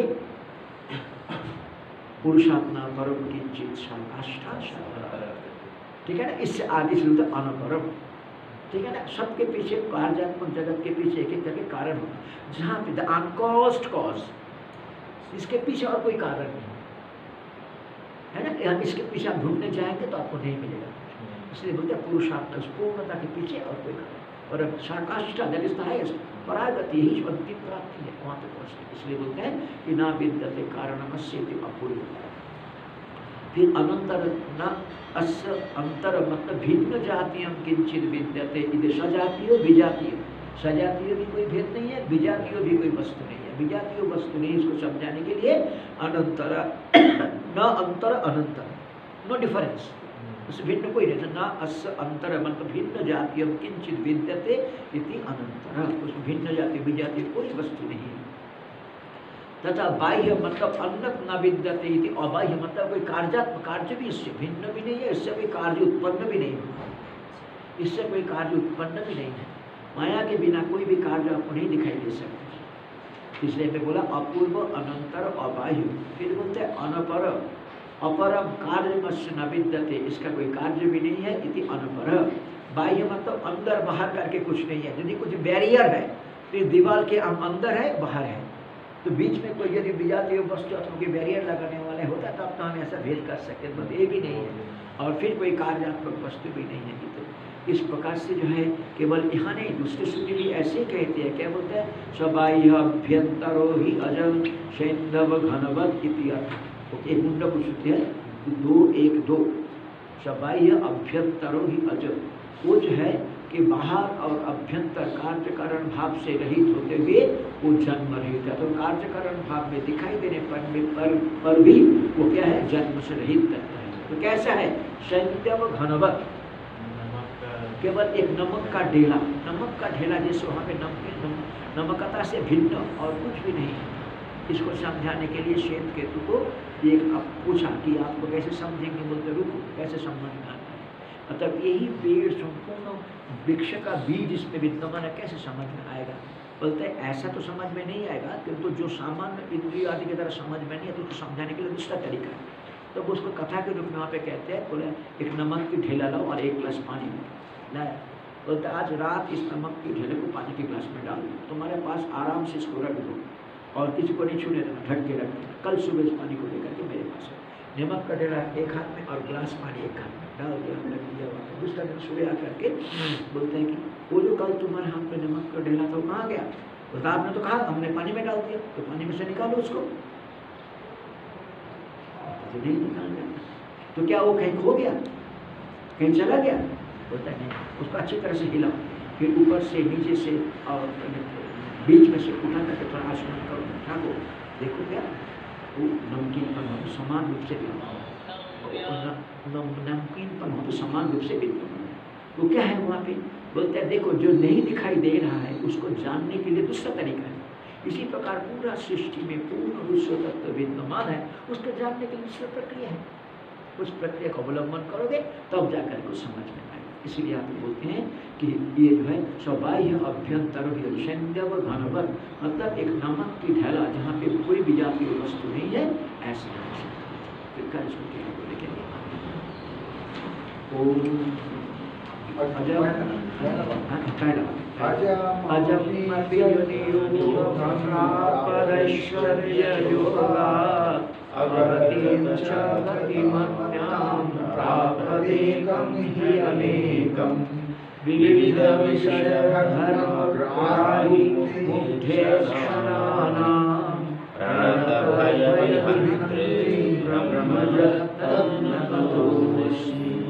पुरुषात्मा परम किंचित शाकाष्ठा शाका, ठीक है ना। इससे आगे से होता अनपरम, ठीक है ना। सबके पीछे कार्यात्मक जगत के पीछे एक एक करके कारण होता, जहाँ पे द अनकॉज्ड कॉज, इसके पीछे और कोई कारण नहीं है ना। यहाँ इसके पीछे आप ढूंढने जाएंगे तो आपको नहीं मिलेगा, इसलिए बोलते हैं पुरुषार्थ पूर्णता के पीछे और कोई कारण। और अब शाकाष्ठा दैट इज द हाईएस्ट, परागति ही अंतिम प्राप्ति है, वहाँ पे पहुँचते। इसलिए बोलते हैं कि ना विद्यते कारणमस्येति अपूर्व। फिर अनंतर न अस्य अंतर मतलब भिन्न जातियम किंचित विद्यते इति सजातीय विजातीय। सजातीय भी कोई भेद नहीं है, विजातीय भी कोई वस्तु नहीं है। विजातीय वस्तु नहीं, इसको समझाने के लिए अनंतर न अंतर अनंतर, नो डिफरेंस, उससे भिन्न कोई नहीं। न अस्य अंतर मतलब भिन्न जातीयम किंचित विद्यते इति अनंतर, उसमें भिन्न जाति विजातीय कोई वस्तु नहीं है। तथा बाह्य मतलब अन्नत न विद्यते इति अबाह्य मतलब कोई कार्यात्मक कार्य भी इससे भिन्न भी नहीं है, इससे कोई कार्य उत्पन्न भी नहीं है, इससे कोई कार्य उत्पन्न भी नहीं है। माया के बिना कोई भी कार्य आपको नहीं दिखाई दे सकता। इसलिए मैं बोला अपूर्व अनंतर अबाह्य। फिर बोलते हैं अनपर अपरम कार्य न विद्यते, इसका कोई कार्य भी नहीं है इति अनपर। बाह्य मतलब अंदर बाहर करके कुछ नहीं है। यदि कुछ बैरियर है तो दीवार के अंदर है बाहर है, तो बीच में कोई यदि विजातीय वस्तु अथवा कोई बैरियर लगाने वाले होता तब तो हम ऐसा भेद कर सकते, तो ये भी नहीं है और फिर कोई कार्यात्मक वस्तु भी नहीं है। तो इस प्रकार से जो है केवल यहाँ नहीं, दूसरे श्रुति भी ऐसे कहते हैं, क्या बोलते हैं, सबाह्य अभ्यंतरो ही अजम सैंधव घनवत इति अर्थ। एक मुंडक श्रुति है 2:1-2, सबाह्य अभ्यंतरो ही अजम, वो जो है कि बाहर और अभ्यंतर कार्य कारण भाव से रहित होते हुए वो जन्म रहित है। तो कार्य कारण भाव में दिखाई देने पर भी वो क्या है, जन्म से रहित रहता है। तो कैसा है, सैंधव घनवत, केवल एक नमक का ढेला, नमक का ढेला जैसे वहाँ पे नमकता से भिन्न और कुछ भी नहीं है। इसको समझाने के लिए श्वेत केतु को एक पूछा कि आपको कैसे समझेंगे, बोलते रुको कैसे समझ में आता है। मतलब यही पेड़ संपूर्ण वृक्ष का बीज इसमें विद्यमान है, कैसे समझ में आएगा। बोलते हैं ऐसा तो समझ में नहीं आएगा, किंतु जो सामान्य इंद्रिय आदि की तरह समझ में नहीं है तो समझाने के लिए दूसरा तरीका है। तो उसको कथा के रूप में वहाँ पे कहते हैं, बोले एक नमक की ढेला लाओ और 1 गिलास पानी लाया। बोलते आज रात इस नमक के ढेले को पानी के गिलास में डाल दो, तुम्हारे पास आराम से इसको रख दो और किसी को नहीं छूने देना, ढक के रख दो। कल सुबह इस पानी को लेकर के मेरे पास है। नमक का ढेला एक हाथ में और गिलास पानी एक हाथ में डाल दिया, रख दिया। दूसरा दिन सुबह आकर के बोलते हैं कि वो जो कल तुम्हारे हाथ में नमक का ढेला था वो कहाँ गया। बोलता आपने तो कहा हमने पानी में डाल दिया, तो पानी में से निकालो उसको। तो नहीं निकाल गया, तो क्या वो कहीं खो गया, कहीं चला गया। बोलता नहीं, उसको अच्छी तरह से हिलाओ, फिर ऊपर से नीचे से और बीच में से उठा करके थोड़ा आसमान करो, ठाको, देखो क्या वो नमकीनपन हो तो समान रूप से नमकीनपन हो तो समान रूप से विद्यमान है। तो क्या है वहाँ पे, बोलते हैं देखो जो नहीं दिखाई दे रहा है उसको जानने के लिए दूसरा तरीका है। इसी प्रकार पूरा सृष्टि में पूर्ण विश्व तत्व विद्यमान है, उसको जानने के लिए दूसरा प्रक्रिया है। उस प्रक्रिया का अवलंबन करोगे तब जाकर कुछ समझ में आएगा। इसीलिए आप बोलते हैं कि ये जो है सबाह्य अभ्यंतर सैंधव घनवत, मतलब एक नमक की ढेला जहाँ पे कोई भी जातीय वस्तु नहीं है, ऐसे विविध विषय धर्मग्राही मुख्यक्षणानां प्रणतभयहन्त्री ब्रह्मजत्तन्नतोऽस्मि।